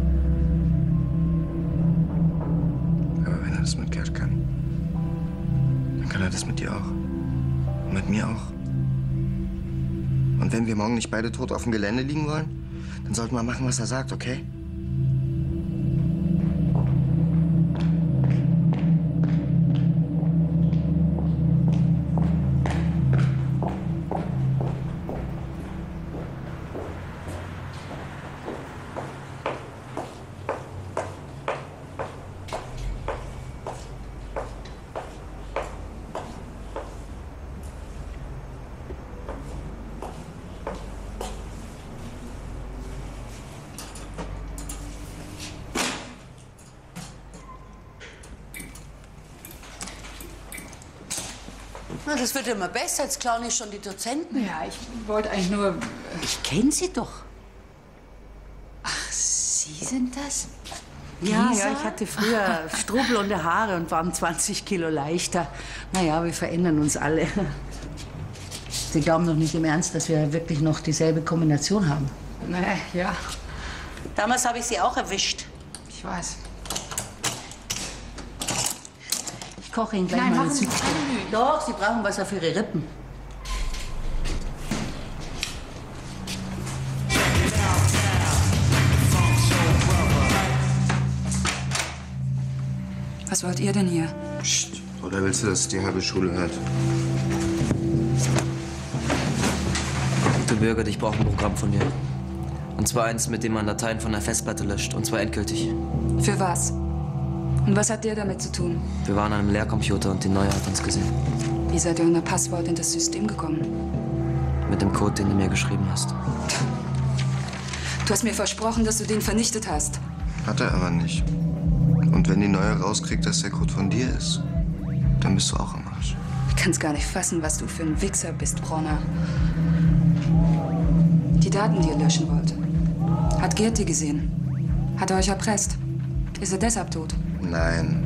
S9: Aber wenn er das mit Gerd kann, dann kann er das mit dir auch. Und mit mir auch. Und wenn wir morgen nicht beide tot auf dem Gelände liegen wollen, dann sollten wir machen, was er sagt, okay?
S18: Na, das wird immer besser. Jetzt klauen ich schon die Dozenten.
S3: Ja, ich wollte eigentlich nur...
S18: Ich kenne sie doch.
S3: Ach, Sie sind das?
S18: Ja,
S3: Lisa?
S18: ja, ich hatte früher strohblonde Haare und war zwanzig Kilo leichter. Naja, wir verändern uns alle. Sie glauben doch nicht im Ernst, dass wir wirklich noch dieselbe Kombination haben.
S3: Naja, ja.
S18: Damals habe ich sie auch erwischt.
S3: Ich weiß.
S18: Ich koche Ihnen gleich
S3: Nein,
S18: mal eine
S3: machen Sie
S18: Süßstunde.
S3: nicht.
S18: Doch, Sie brauchen Wasser für Ihre Rippen.
S5: Was wollt ihr denn hier?
S9: Psst. Oder willst du, dass die halbe Schule hört?
S4: Gute Bürger, ich brauche ein Programm von dir. Und zwar eins, mit dem man Dateien von der Festplatte löscht. Und zwar endgültig.
S5: Für was? Und was hat der damit zu tun?
S4: Wir waren an einem Lehrcomputer und die Neue hat uns gesehen.
S5: Wie seid ihr ohne Passwort in das System gekommen?
S4: Mit dem Code, den du mir geschrieben hast.
S5: Du hast mir versprochen, dass du den vernichtet hast.
S9: Hat er aber nicht. Und wenn die Neue rauskriegt, dass der Code von dir ist, dann bist du auch am Arsch.
S5: Ich kann's gar nicht fassen, was du für ein Wichser bist, Bronner. Die Daten, die ihr löschen wollt. Hat Gerd die gesehen? Hat er euch erpresst? Ist er deshalb tot?
S9: Nein.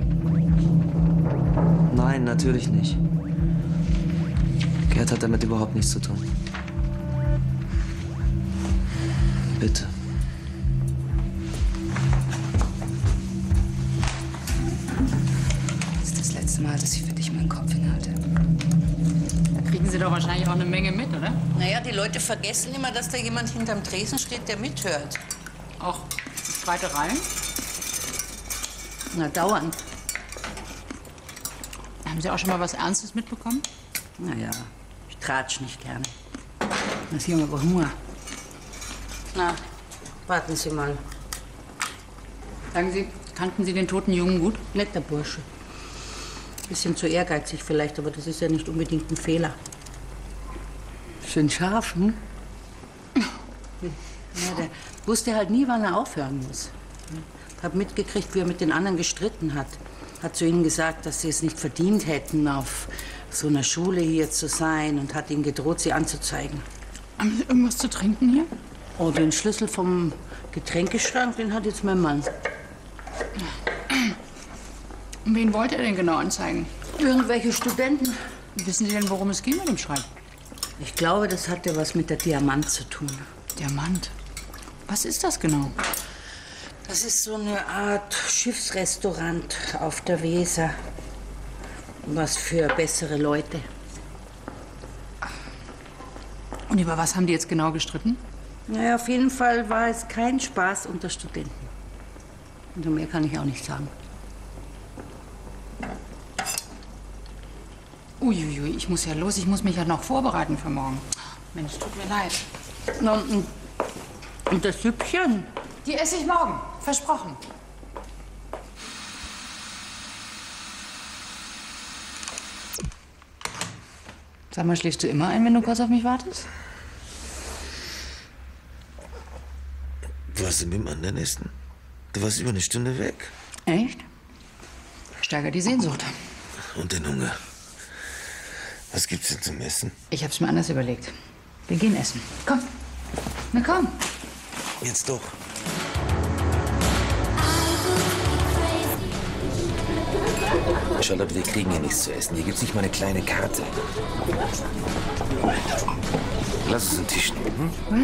S4: Nein, natürlich nicht. Gerd hat damit überhaupt nichts zu tun. Bitte.
S5: Das ist das letzte Mal, dass ich für dich meinen Kopf hinhalte.
S3: Da kriegen Sie doch wahrscheinlich auch eine Menge mit, oder?
S18: Naja, die Leute vergessen immer, dass da jemand hinterm Tresen steht, der mithört.
S3: Auch Streitereien?
S18: Na, dauernd.
S3: Haben Sie auch schon mal was Ernstes mitbekommen?
S18: Naja, ich tratsch nicht gerne. Das Junge braucht Hunger. Na, warten Sie mal.
S3: Sagen Sie, Kannten Sie den toten Jungen gut?
S18: Netter Bursche. Bisschen zu ehrgeizig vielleicht, aber das ist ja nicht unbedingt ein Fehler. Schön scharf, hm? Ja, der wusste halt nie, wann er aufhören muss. Hab mitgekriegt, wie er mit den anderen gestritten hat. Hat zu ihnen gesagt, dass sie es nicht verdient hätten, auf so einer Schule hier zu sein und hat ihnen gedroht, sie anzuzeigen.
S3: Haben Sie irgendwas zu trinken hier?
S18: Oh, den Schlüssel vom Getränkeschrank, den hat jetzt mein Mann.
S3: Und wen wollte er denn genau anzeigen?
S18: Irgendwelche Studenten.
S3: Wissen Sie denn, worum es ging mit dem Schreiben?
S18: Ich glaube, das hatte was mit der Diamant zu tun.
S3: Diamant? Was ist das genau?
S18: Das ist so eine Art Schiffsrestaurant auf der Weser. Was für bessere Leute.
S3: Und über was haben die jetzt genau gestritten?
S18: Naja, auf jeden Fall war es kein Spaß unter Studenten. Und mehr kann ich auch nicht sagen.
S3: Uiuiui, ich muss ja los. Ich muss mich ja noch vorbereiten für morgen. Mensch, tut mir leid.
S18: Na, und, und das Süppchen?
S3: Die esse ich morgen. Versprochen. Sag mal, schläfst du immer ein, wenn du kurz auf mich wartest?
S8: Du warst mit dem anderen essen. Du warst über eine Stunde weg.
S3: Echt? Steigert die Sehnsucht.
S8: Und den Hunger. Was gibt's denn zum Essen?
S3: Ich hab's mir anders überlegt. Wir gehen essen. Komm. Na komm.
S8: Jetzt doch. Charlotte, wir kriegen hier nichts zu essen. Hier gibt's nicht mal eine kleine Karte. Lass uns einen Tisch nehmen. Hm?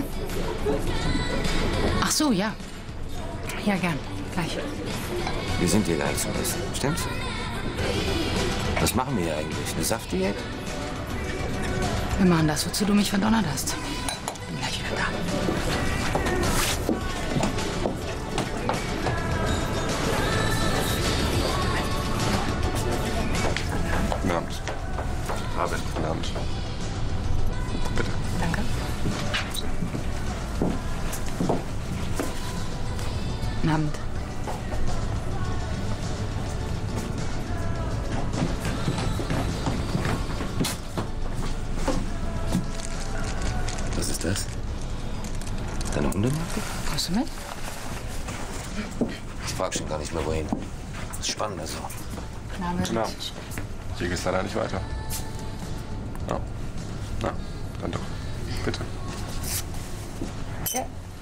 S3: Ach so, ja. Ja, gern. Gleich.
S8: Wir sind hier gar nicht zum Essen, stimmt's? Was machen wir hier eigentlich? Eine Saftdiät?
S3: Wir machen das, wozu du mich verdonnert hast. Bin gleich wieder da.
S9: Guten Abend. Abend. Guten Abend. Bitte.
S3: Danke. Guten Abend.
S8: Was ist das? Deine Hundemarke?
S3: Kommst du mit?
S8: Ich frag schon gar nicht mehr wohin. Das ist spannend also.
S3: Name.
S9: Guten Abend. Hier geht's leider nicht weiter. Ja. Na, dann doch. Bitte.
S3: Ja.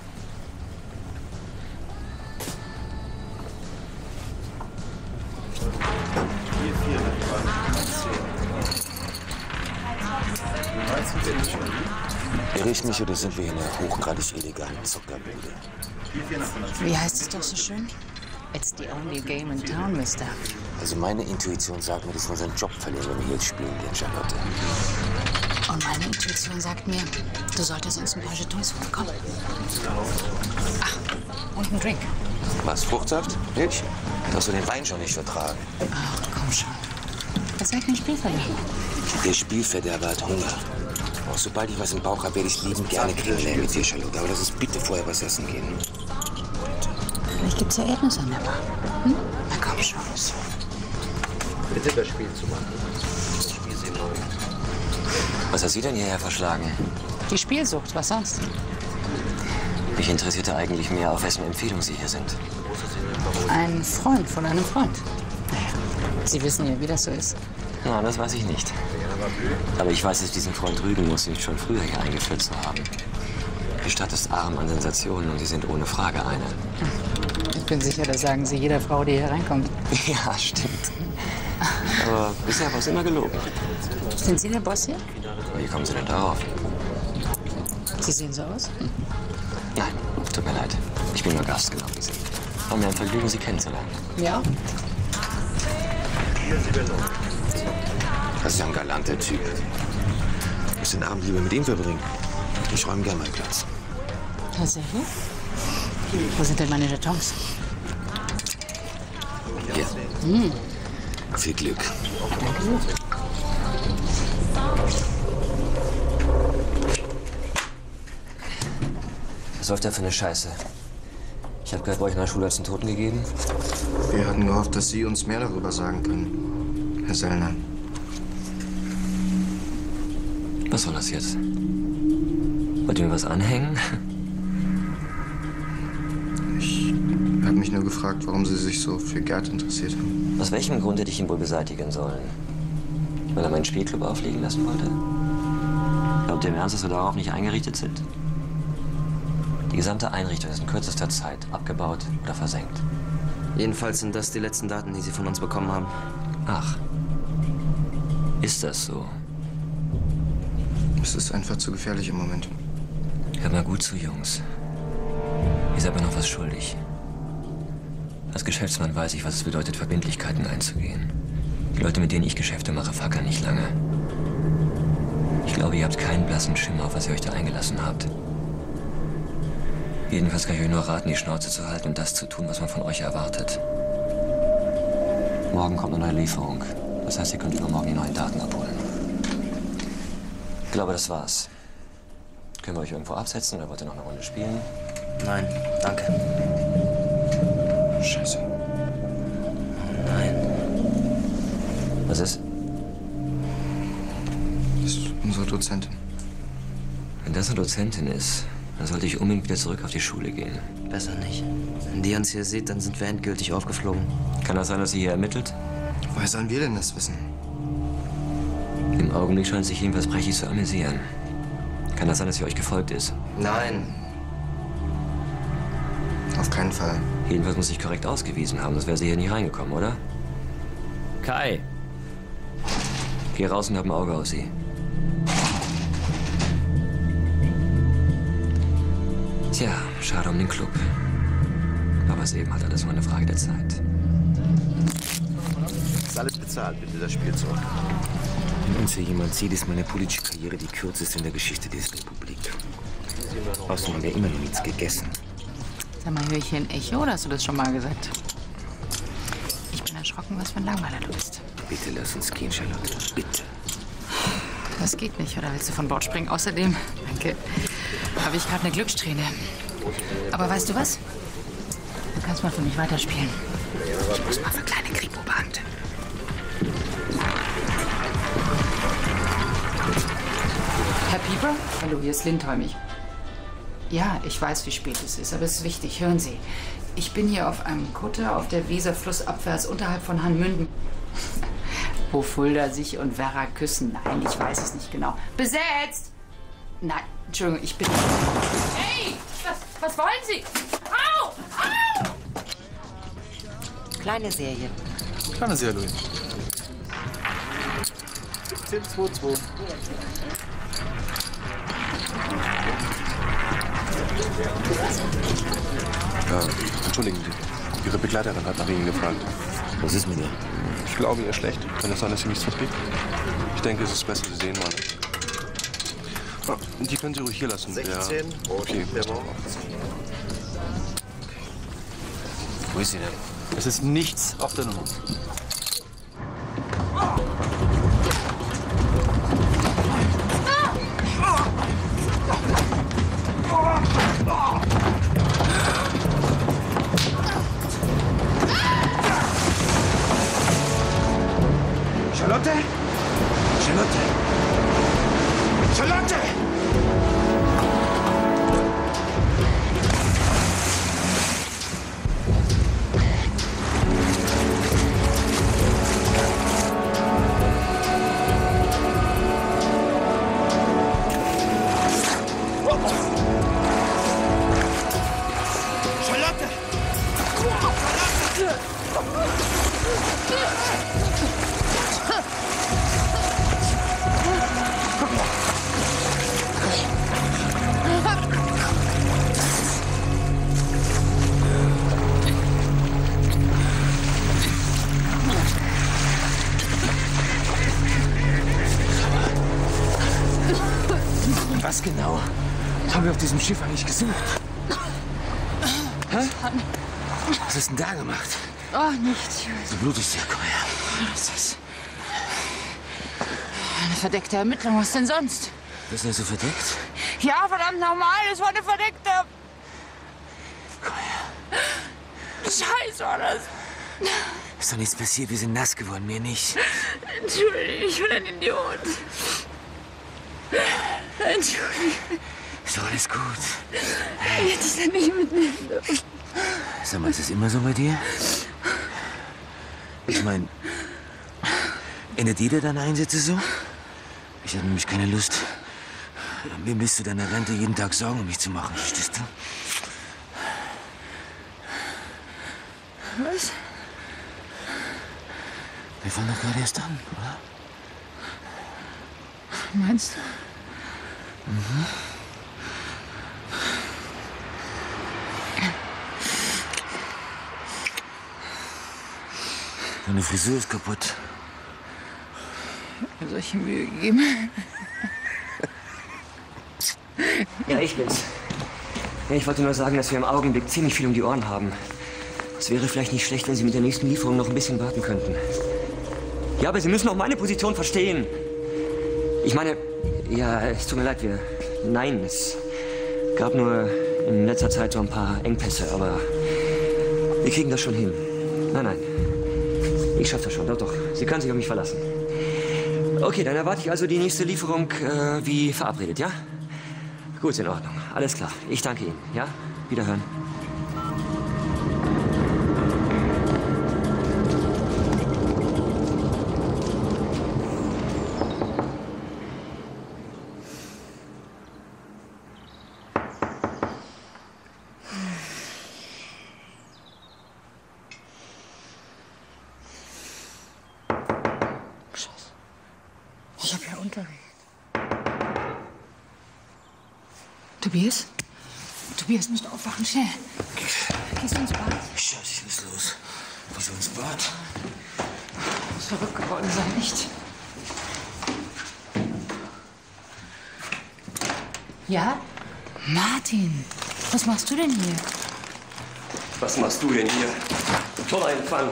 S8: Irre ich mich oder sind wir hier in einer hochgradig illegalen Zuckerbude?
S3: Wie heißt es doch so schön? It's the only game in town, Mister.
S8: Also meine Intuition sagt mir, dass wir unseren Job verlieren, wenn wir hier jetzt spielen gehen, Charlotte.
S3: Und meine Intuition sagt mir, du solltest uns ein paar Jetons holen. Komm. Ach, und ein Drink.
S8: Was, Fruchtsaft? Milch? Du hast du den Wein schon nicht vertragen.
S3: Ach, komm schon. Das ist ja kein Spielverderber.
S8: Der Spielverderber hat Hunger. Auch sobald ich was im Bauch habe, werde ich liebend gerne kennenlernen mit dir, Charlotte. Aber lass uns bitte vorher was essen gehen.
S3: Vielleicht gibt's ja Erdnüsse an der Bar. Hm? Na komm schon.
S12: Bitte das Spiel zu machen. Das Spiel ist neu.
S8: Was hat Sie denn hierher verschlagen?
S3: Die Spielsucht, was sonst?
S8: Mich interessierte eigentlich mehr, auf wessen Empfehlung Sie hier sind.
S3: Ein Freund von einem Freund. Naja, Sie wissen ja, wie das so ist.
S8: Na, das weiß ich nicht. Aber ich weiß, dass diesen Freund rügen muss, ihn schon früher hier eingeführt zu haben. Die Stadt ist arm an Sensationen und Sie sind ohne Frage eine.
S3: Ich bin sicher, das sagen Sie jeder Frau, die hier reinkommt.
S8: Ja, stimmt. Aber bisher war es immer gelogen.
S3: Sind Sie der Boss hier?
S8: Wie kommen Sie denn darauf?
S3: Sie sehen so aus. Hm.
S8: Nein, tut mir leid. Ich bin nur Gast, genau wie Sie. War mir ein Vergnügen, Sie kennenzulernen.
S3: Ja.
S8: Das ist ja ein galanter Typ. Ich muss den Abend lieber mit ihm verbringen. Ich räume gern meinen Platz.
S3: Tatsächlich? Wo sind denn meine Jetons?
S8: Hier.
S3: Hm.
S8: Viel Glück.
S3: Danke.
S8: Was läuft da für eine Scheiße? Ich habe gehört, bei euch in der Schule hat es einen Toten gegeben.
S9: Wir hatten gehofft, dass Sie uns mehr darüber sagen können, Herr Sellner.
S19: Was soll das jetzt? Wollt ihr mir was anhängen?
S9: Ich habe mich nur gefragt, warum Sie sich so für Gerd interessiert haben.
S19: Aus welchem Grund hätte ich ihn wohl beseitigen sollen? Weil er meinen Spielclub aufliegen lassen wollte? Glaubt ihr im Ernst, dass wir darauf nicht eingerichtet sind? Die gesamte Einrichtung ist in kürzester Zeit abgebaut oder versenkt.
S4: Jedenfalls sind das die letzten Daten, die Sie von uns bekommen haben.
S19: Ach. Ist das so?
S9: Es ist einfach zu gefährlich im Moment.
S19: Hört mal gut zu, Jungs. Ihr seid mir noch was schuldig. Als Geschäftsmann weiß ich, was es bedeutet, Verbindlichkeiten einzugehen. Die Leute, mit denen ich Geschäfte mache, fackeln nicht lange. Ich glaube, ihr habt keinen blassen Schimmer, auf was ihr euch da eingelassen habt. Jedenfalls kann ich euch nur raten, die Schnauze zu halten und das zu tun, was man von euch erwartet. Morgen kommt eine neue Lieferung. Das heißt, ihr könnt übermorgen die neuen Daten abholen. Ich glaube, das war's. Können wir euch irgendwo absetzen oder wollt ihr noch eine Runde spielen?
S4: Nein, danke.
S9: Scheiße.
S4: Oh nein.
S19: Was ist?
S9: Das ist unsere Dozentin.
S19: Wenn das eine Dozentin ist, dann sollte ich unbedingt wieder zurück auf die Schule gehen.
S4: Besser nicht. Wenn die uns hier sieht, dann sind wir endgültig aufgeflogen.
S19: Kann das sein, dass sie hier ermittelt?
S9: Woher sollen wir denn das wissen?
S19: Im Augenblick scheint sich jedenfalls prächtig zu amüsieren. Kann das sein, dass sie euch gefolgt ist?
S9: Nein. Auf keinen Fall.
S19: Jedenfalls muss ich korrekt ausgewiesen haben, sonst wäre sie hier nie reingekommen, oder? Kai. Geh raus und hab ein Auge auf sie. Tja, schade um den Club. Aber es ist eben halt alles nur eine Frage der Zeit.
S13: Ist alles bezahlt, bitte das Spiel zurück.
S8: Wenn uns hier jemand sieht, ist meine politische Karriere die kürzeste in der Geschichte dieser Republik. Außerdem haben wir immer noch nichts gegessen.
S3: Sag mal, höre ich hier ein Echo oder hast du das schon mal gesagt? Ich bin erschrocken, was für ein Langweiler du bist.
S8: Bitte lass uns gehen, Charlotte. Bitte.
S3: Das geht nicht, oder willst du von Bord springen? Außerdem, danke, habe ich gerade eine Glückssträhne. Aber weißt du was? Du kannst mal für mich weiterspielen. Ich muss mal für kleine Kripo beamten. Herr Pieper? Hallo, hier ist Lindholmig. Ja, ich weiß, wie spät es ist, aber es ist wichtig. Hören Sie, ich bin hier auf einem Kutter auf der Weser flussabwärts unterhalb von Hanmünden. Wo Fulda sich und Werra küssen. Nein, ich weiß es nicht genau. Besetzt! Nein, Entschuldigung, ich bin... Hey! Was, was wollen Sie? Au! Au!
S4: Kleine Serie.
S6: Kleine Serie, Louis.
S13: siebzehn zwei zwei.
S11: Ja, entschuldigen Sie. Ihre Begleiterin hat nach Ihnen gefragt.
S8: Was ist mit ihr?
S11: Ich glaube, ihr schlecht. Kann es sein, dass sie nichts verträgt? Ich denke, es ist besser, Sie sehen mal. Ah, die können Sie ruhig hier lassen.
S13: sechzehn.
S11: Ja. Okay.
S8: Wo ist sie denn?
S11: Es ist nichts auf der Nummer.
S13: Charlotte? Charlotte? Charlotte! Charlotte!
S8: Was genau haben wir auf diesem Schiff eigentlich gesucht? Hä? Was hast du denn da gemacht?
S3: Oh, nichts.
S8: Du blutest ja, komm her.
S3: Was ist das? Eine verdeckte Ermittlung, was denn sonst?
S8: Was ist denn so verdeckt?
S3: Ja, verdammt normal, es war eine verdeckte...
S8: Komm her.
S3: Scheiße war das.
S8: Ist doch nichts passiert, wir sind nass geworden, mir nicht.
S3: Entschuldigung, ich bin ein Idiot. Entschuldigung.
S8: Ist doch alles gut.
S3: Ich hätte dich dann nicht mitnehmen dürfen.
S8: Sag mal, ist das immer so bei dir? Ich meine, endet jeder deine Einsätze so? Ich habe nämlich keine Lust, mir bis zu deiner Rente jeden Tag Sorgen um mich zu machen, verstehst du?
S3: Was?
S8: Wir fangen doch gerade erst an, oder?
S3: Meinst du?
S8: Mhm. Deine Frisur ist kaputt.
S3: Ich hab mir solche Mühe gegeben.
S4: Ja, ich bin's. Ja, ich wollte nur sagen, dass wir im Augenblick ziemlich viel um die Ohren haben. Es wäre vielleicht nicht schlecht, wenn Sie mit der nächsten Lieferung noch ein bisschen warten könnten. Ja, aber Sie müssen auch meine Position verstehen. Ich meine, ja, es tut mir leid, wir... Nein, es gab nur in letzter Zeit so ein paar Engpässe, aber wir kriegen das schon hin. Nein, nein. Ich schaff das schon, doch, doch. Sie können sich auf mich verlassen. Okay, dann erwarte ich also die nächste Lieferung äh, wie verabredet, ja? Gut, ist in Ordnung. Alles klar. Ich danke Ihnen, ja? Wiederhören.
S3: Ich habe ja Unterricht. Tobias? Tobias, musst du aufwachen, schnell. Gehst du ins Bad?
S8: Scheiße, ich muss los. Wieso ins Bad?
S3: Muss verrückt geworden sein, nicht? Ja? Martin, was machst du denn hier?
S7: Was machst du denn hier? Toller Empfang.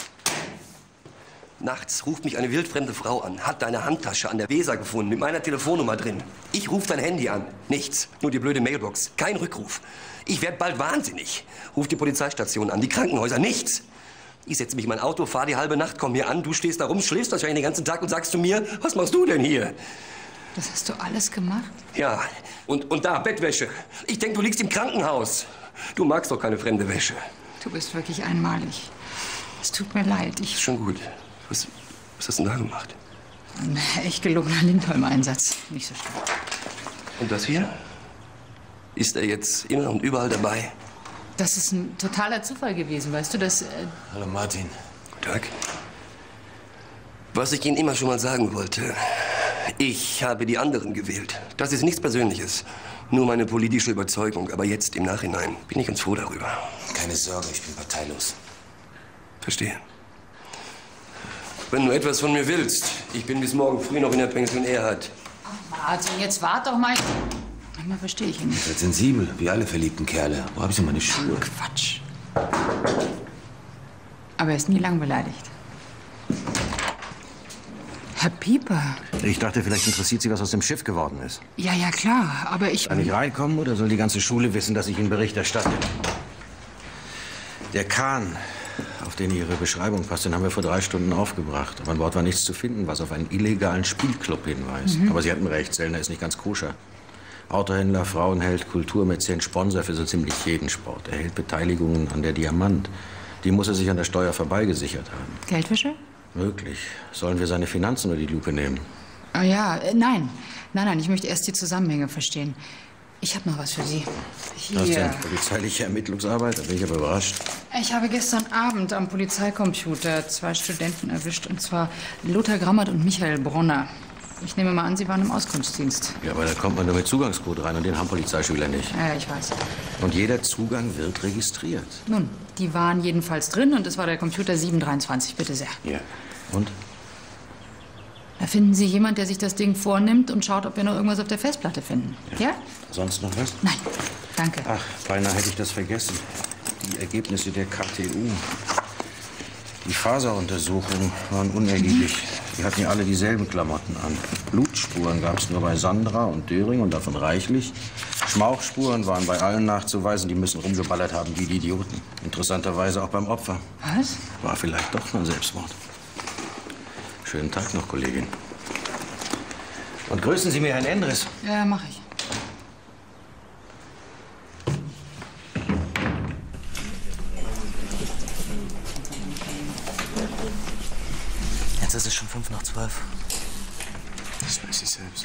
S7: Nachts ruft mich eine wildfremde Frau an, hat deine Handtasche an der Weser gefunden, mit meiner Telefonnummer drin. Ich rufe dein Handy an. Nichts. Nur die blöde Mailbox. Kein Rückruf. Ich werde bald wahnsinnig. Ruf die Polizeistation an, die Krankenhäuser. Nichts. Ich setze mich in mein Auto, fahr die halbe Nacht, komm hier an, du stehst da rum, schläfst wahrscheinlich den ganzen Tag und sagst zu mir, was machst du denn hier?
S3: Das hast du alles gemacht?
S7: Ja, und, und da, Bettwäsche. Ich denke, du liegst im Krankenhaus. Du magst doch keine fremde Wäsche.
S3: Du bist wirklich einmalig. Es tut mir leid. Ich...
S7: Schon gut. Was, was hast du denn da gemacht?
S3: Ein echt gelungener Lindholm-Einsatz. Nicht so schlimm.
S7: Und das hier? Ist er jetzt immer und überall dabei?
S3: Das ist ein totaler Zufall gewesen, weißt du, das... Äh
S8: Hallo Martin.
S7: Guten Tag. Was ich Ihnen immer schon mal sagen wollte. Ich habe die anderen gewählt. Das ist nichts Persönliches. Nur meine politische Überzeugung. Aber jetzt, im Nachhinein, bin ich ganz froh darüber.
S8: Keine Sorge, ich bin parteilos.
S7: Verstehe. Wenn du etwas von mir willst, ich bin bis morgen früh noch in der Pension Erhard.
S3: Ach, Martin, jetzt wart doch mal. Manchmal verstehe ich ihn nicht.
S8: Ihr seid sensibel, wie alle verliebten Kerle. Wo habe ich denn meine Schuhe?
S3: Quatsch. Aber er ist nie lang beleidigt. Herr Pieper.
S12: Ich dachte, vielleicht interessiert Sie, was aus dem Schiff geworden ist.
S3: Ja, ja, klar, aber ich...
S12: Kann ich reinkommen oder soll die ganze Schule wissen, dass ich Ihnen Bericht erstatte? Der Kahn, auf den Ihre Beschreibung passt, den haben wir vor drei Stunden aufgebracht. Aber an Bord war nichts zu finden, was auf einen illegalen Spielclub hinweist.
S3: Mhm.
S12: Aber Sie hatten recht, Sellner ist nicht ganz koscher. Autohändler, Frauenheld, Kulturmäzen, Sponsor für so ziemlich jeden Sport. Er hält Beteiligungen an der Diamant. Die muss er sich an der Steuer vorbeigesichert haben.
S3: Geldwäsche?
S12: Möglich. Sollen wir seine Finanzen unter die Lupe nehmen?
S3: Ah ja, äh, nein. Nein, nein, ich möchte erst die Zusammenhänge verstehen. Ich habe noch was für Sie.
S12: Das ist
S3: Hier.
S12: denn polizeiliche Ermittlungsarbeit? Da bin ich aber überrascht.
S3: Ich habe gestern Abend am Polizeicomputer zwei Studenten erwischt, und zwar Lothar Grammert und Michael Bronner. Ich nehme mal an, Sie waren im Auskunftsdienst.
S12: Ja, aber da kommt man nur mit Zugangscode rein und den haben Polizeischüler nicht.
S3: Ja, ich weiß.
S12: Und jeder Zugang wird registriert.
S3: Nun, die waren jedenfalls drin und es war der Computer sieben dreiundzwanzig, bitte sehr.
S12: Ja. Und?
S3: Da finden Sie jemand, der sich das Ding vornimmt und schaut, ob wir noch irgendwas auf der Festplatte finden. Ja?
S12: Sonst noch was?
S3: Nein, danke.
S12: Ach, beinahe hätte ich das vergessen. Die Ergebnisse der K T U. Die Faseruntersuchungen waren unergiebig. Die hatten ja alle dieselben Klamotten an. Blutspuren gab es nur bei Sandra und Döring und davon reichlich. Schmauchspuren waren bei allen nachzuweisen. Die müssen rumgeballert haben wie die Idioten. Interessanterweise auch beim Opfer.
S3: Was?
S12: War vielleicht doch nur ein Selbstmord. Schönen Tag noch, Kollegin. Und grüßen Sie mir Herrn Endres.
S3: Ja, mach ich.
S16: Jetzt ist es schon fünf nach zwölf.
S17: Das weiß ich selbst.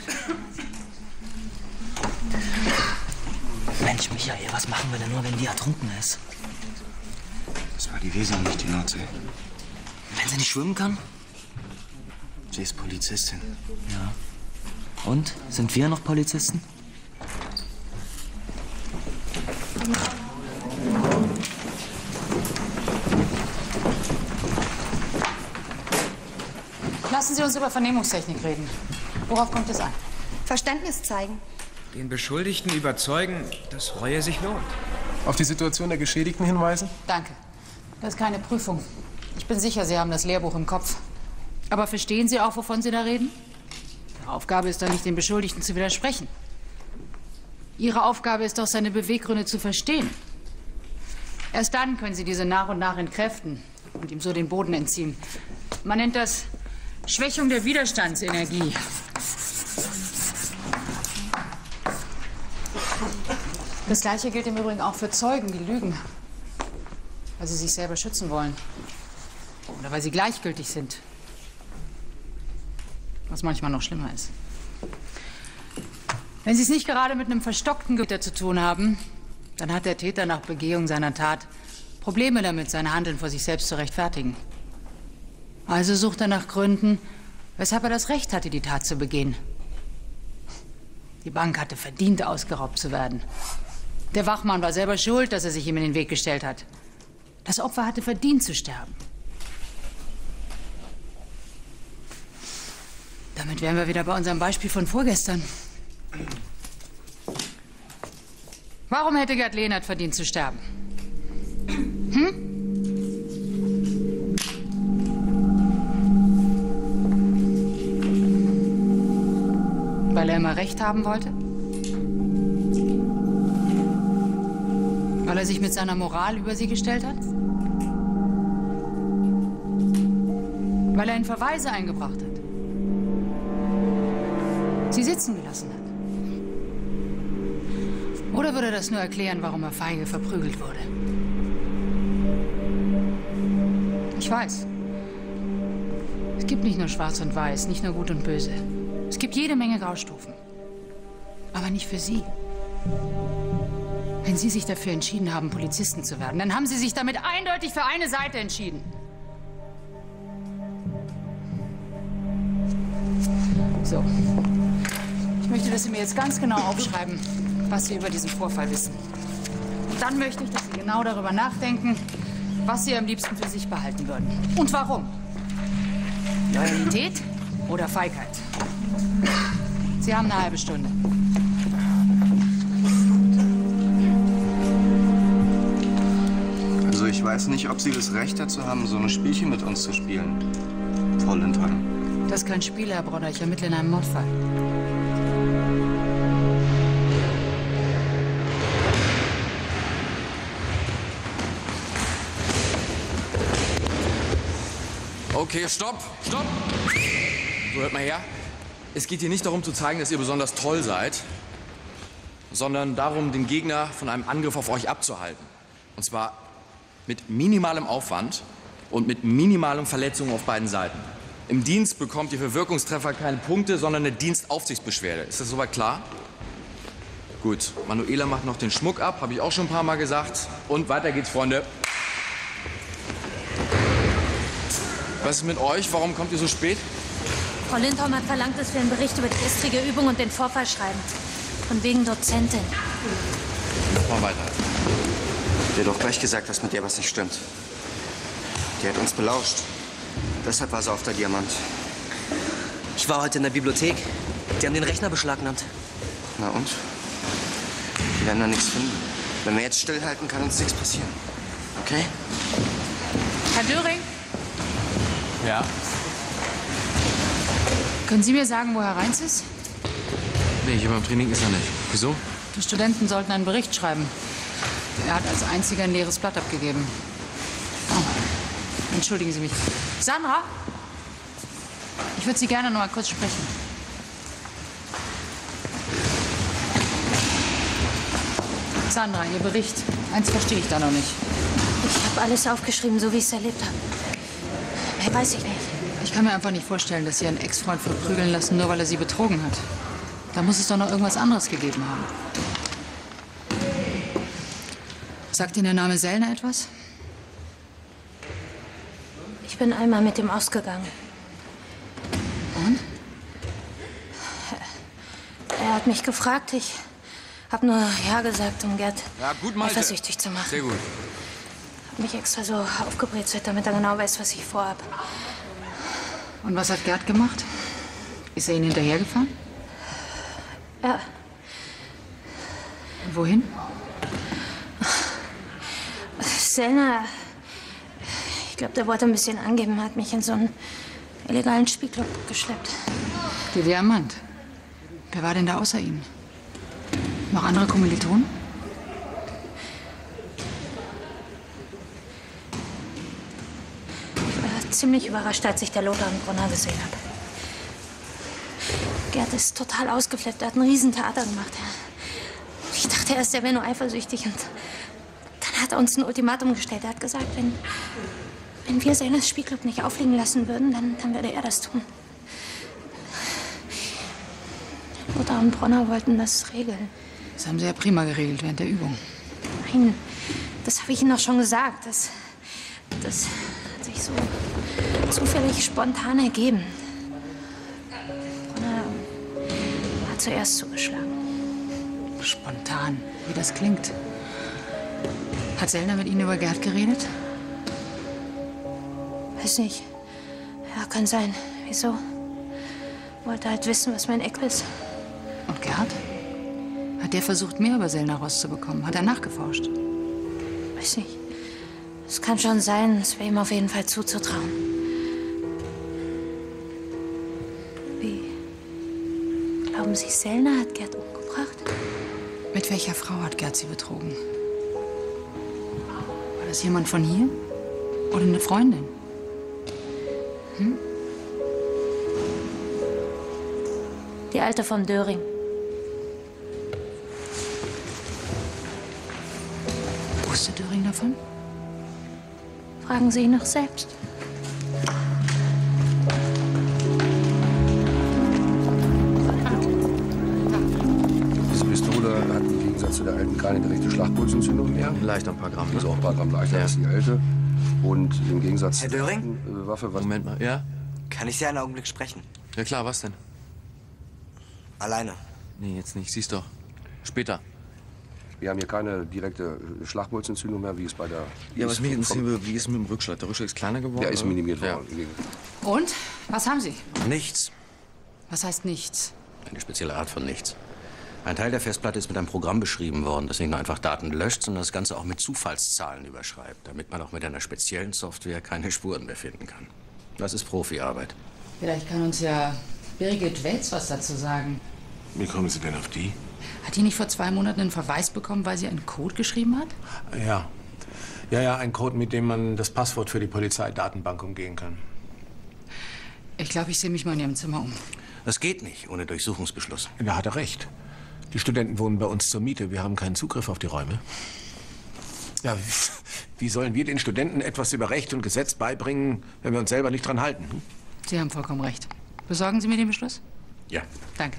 S16: Mensch, Michael, was machen wir denn nur, wenn die ertrunken ist?
S17: Das war die Weser, nicht die Nordsee.
S16: Wenn sie nicht schwimmen kann?
S17: Sie ist Polizistin.
S16: Ja. Und? Sind wir noch Polizisten?
S3: Lassen Sie uns über Vernehmungstechnik reden. Worauf kommt es an?
S15: Verständnis zeigen.
S14: Den Beschuldigten überzeugen, dass Reue sich lohnt.
S6: Auf die Situation der Geschädigten hinweisen?
S3: Danke. Das ist keine Prüfung. Ich bin sicher, Sie haben das Lehrbuch im Kopf. Aber verstehen Sie auch, wovon Sie da reden? Ihre Aufgabe ist doch nicht, den Beschuldigten zu widersprechen. Ihre Aufgabe ist doch, seine Beweggründe zu verstehen. Erst dann können Sie diese nach und nach entkräften und ihm so den Boden entziehen. Man nennt das Schwächung der Widerstandsenergie. Das Gleiche gilt im Übrigen auch für Zeugen, die lügen, weil sie sich selber schützen wollen. Oder weil sie gleichgültig sind. Was manchmal noch schlimmer ist. Wenn Sie es nicht gerade mit einem verstockten Täter zu tun haben, dann hat der Täter nach Begehung seiner Tat Probleme damit, sein Handeln vor sich selbst zu rechtfertigen. Also sucht er nach Gründen, weshalb er das Recht hatte, die Tat zu begehen. Die Bank hatte verdient, ausgeraubt zu werden. Der Wachmann war selber schuld, dass er sich ihm in den Weg gestellt hat. Das Opfer hatte verdient zu sterben. Damit wären wir wieder bei unserem Beispiel von vorgestern. Warum hätte Gerd Lehnert verdient zu sterben? Hm? Weil er immer Recht haben wollte? Weil er sich mit seiner Moral über sie gestellt hat? Weil er in Verweise eingebracht hat? Sie sitzen gelassen hat? Oder würde das nur erklären, warum er feige verprügelt wurde? Ich weiß. Es gibt nicht nur Schwarz und Weiß, nicht nur Gut und Böse. Es gibt jede Menge Graustufen. Aber nicht für Sie. Wenn Sie sich dafür entschieden haben, Polizisten zu werden, dann haben Sie sich damit eindeutig für eine Seite entschieden. So. Ich möchte, dass Sie mir jetzt ganz genau aufschreiben, was Sie über diesen Vorfall wissen. Und dann möchte ich, dass Sie genau darüber nachdenken, was Sie am liebsten für sich behalten würden. Und warum? Loyalität oder Feigheit? Sie haben eine halbe Stunde.
S17: Also ich weiß nicht, ob Sie das Recht dazu haben, so ein Spielchen mit uns zu spielen, Frau Lindholm.
S3: Das ist kein Spiel, Herr Brodder. Ich ermittle in einem Mordfall.
S1: Okay, stopp, stopp. So, hört mal her. Es geht hier nicht darum zu zeigen, dass ihr besonders toll seid, sondern darum, den Gegner von einem Angriff auf euch abzuhalten. Und zwar mit minimalem Aufwand und mit minimalem Verletzungen auf beiden Seiten. Im Dienst bekommt ihr für Wirkungstreffer keine Punkte, sondern eine Dienstaufsichtsbeschwerde. Ist das soweit klar? Gut, Manuela macht noch den Schmuck ab, habe ich auch schon ein paar Mal gesagt. Und weiter geht's, Freunde. Was ist mit euch? Warum kommt ihr so spät?
S2: Frau Lindholm hat verlangt, dass wir einen Bericht über die gestrige Übung und den Vorfall schreiben. Von wegen Dozentin.
S1: Mach mal weiter.
S17: Der hat doch gleich gesagt, dass mit der was nicht stimmt. Die hat uns belauscht. Deshalb war sie auf der Diamant.
S16: Ich war heute in der Bibliothek. Die haben den Rechner beschlagnahmt.
S17: Na und? Die werden da nichts finden. Wenn wir jetzt stillhalten, kann uns nichts passieren. Okay?
S3: Herr Döring?
S1: Ja?
S3: Können Sie mir sagen, wo Herr Reins ist?
S1: Nee, hier beim Training ist er nicht. Wieso?
S3: Die Studenten sollten einen Bericht schreiben. Er hat als einziger ein leeres Blatt abgegeben. Oh. Entschuldigen Sie mich. Sandra? Ich würde Sie gerne noch mal kurz sprechen. Sandra, Ihr Bericht. Eins verstehe ich da noch nicht.
S2: Ich habe alles aufgeschrieben, so wie ich es erlebt habe. Mehr weiß ich nicht.
S3: Ich kann mir einfach nicht vorstellen, dass Sie Ihren Ex-Freund verprügeln lassen, nur weil er Sie betrogen hat. Da muss es doch noch irgendwas anderes gegeben haben. Sagt Ihnen der Name Sellner etwas?
S2: Ich bin einmal mit ihm ausgegangen.
S3: Und?
S2: Er hat mich gefragt. Ich habe nur Ja gesagt, um Gerd
S1: Ja, gut, Malte.
S2: eifersüchtig zu machen.
S1: Sehr gut.
S2: Hab mich extra so aufgebrezelt, damit er genau weiß, was ich vorhab.
S3: Und was hat Gerd gemacht? Ist er Ihnen hinterhergefahren?
S2: Ja.
S3: Und wohin?
S2: Sellner, ich glaube, der wollte ein bisschen angeben, hat mich in so einen illegalen Spielclub geschleppt.
S3: Der Diamant. Wer war denn da außer Ihnen? Noch andere Kommilitonen?
S2: Ich war ziemlich überrascht, als ich der Lothar und Brunner gesehen habe. Gerd ist total ausgeflippt. Er hat ein Riesentheater gemacht. Ich dachte erst, er wäre nur eifersüchtig. Und dann hat er uns ein Ultimatum gestellt. Er hat gesagt, wenn, wenn wir Sellners Spielclub nicht auffliegen lassen würden, dann, dann würde er das tun. Lothar und Brunner wollten das regeln.
S3: Das haben Sie ja prima geregelt während der Übung.
S2: Nein, das habe ich Ihnen doch schon gesagt. Das, das hat sich so zufällig spontan ergeben. Brunner hat zuerst zugeschlagen.
S3: Spontan, wie das klingt. Hat Sellner mit Ihnen über Gerd geredet?
S2: Weiß nicht. Ja, kann sein. Wieso? Wollte halt wissen, was mein Eck ist.
S3: Und Gerd? Hat der versucht, mehr über Sellner rauszubekommen? Hat er nachgeforscht?
S2: Weiß nicht. Es kann schon sein, es wäre ihm auf jeden Fall zuzutrauen. Wie? Glauben Sie, Sellner hat Gerd umgebracht?
S3: Mit welcher Frau hat Gerd Sie betrogen? War das jemand von hier? Oder eine Freundin? Hm?
S2: Die Alte von Döring.
S3: Wusste Döring davon?
S2: Fragen Sie ihn noch selbst.
S13: Diese Pistole hat im Gegensatz zu der alten keine direkte Schlagpulsentzündung mehr.
S1: Leichter, ein paar Gramm.
S13: Die ist auch ein paar Gramm leichter als die alte. Und im Gegensatz
S20: Herr Döring?
S13: zur alten, äh, Waffe... Was
S1: Moment mal, ja?
S20: Kann ich Sie einen Augenblick sprechen?
S1: Ja klar, was denn?
S20: Alleine.
S1: Nee, jetzt nicht. Siehst doch. Später.
S13: Wir haben hier keine direkte Schlagpulsentzündung mehr, wie es bei der...
S1: Ja, was mich interessiert, wie ist es mit dem Rückschlag? Der Rückschlag ist kleiner geworden?
S13: Der ist
S1: oder?
S13: minimiert
S1: Ja.
S13: worden.
S3: Und? Was haben Sie?
S12: Nichts.
S3: Was heißt nichts?
S12: Eine spezielle Art von nichts. Ein Teil der Festplatte ist mit einem Programm beschrieben worden, das nicht nur einfach Daten löscht, sondern das Ganze auch mit Zufallszahlen überschreibt, damit man auch mit einer speziellen Software keine Spuren mehr finden kann. Das ist Profiarbeit.
S3: Vielleicht kann uns ja Birgit Welz was dazu sagen.
S11: Wie kommen Sie denn auf die?
S3: Hat die nicht vor zwei Monaten einen Verweis bekommen, weil sie einen Code geschrieben hat?
S11: Ja. Ja, ja, ein Code, mit dem man das Passwort für die Polizeidatenbank umgehen kann.
S3: Ich glaube, ich sehe mich mal in Ihrem Zimmer um.
S12: Das geht nicht ohne Durchsuchungsbeschluss.
S11: Da hat er recht. Die Studenten wohnen bei uns zur Miete. Wir haben keinen Zugriff auf die Räume. Ja, wie sollen wir den Studenten etwas über Recht und Gesetz beibringen, wenn wir uns selber nicht dran halten? Hm?
S3: Sie haben vollkommen recht. Besorgen Sie mir den Beschluss?
S12: Ja.
S3: Danke.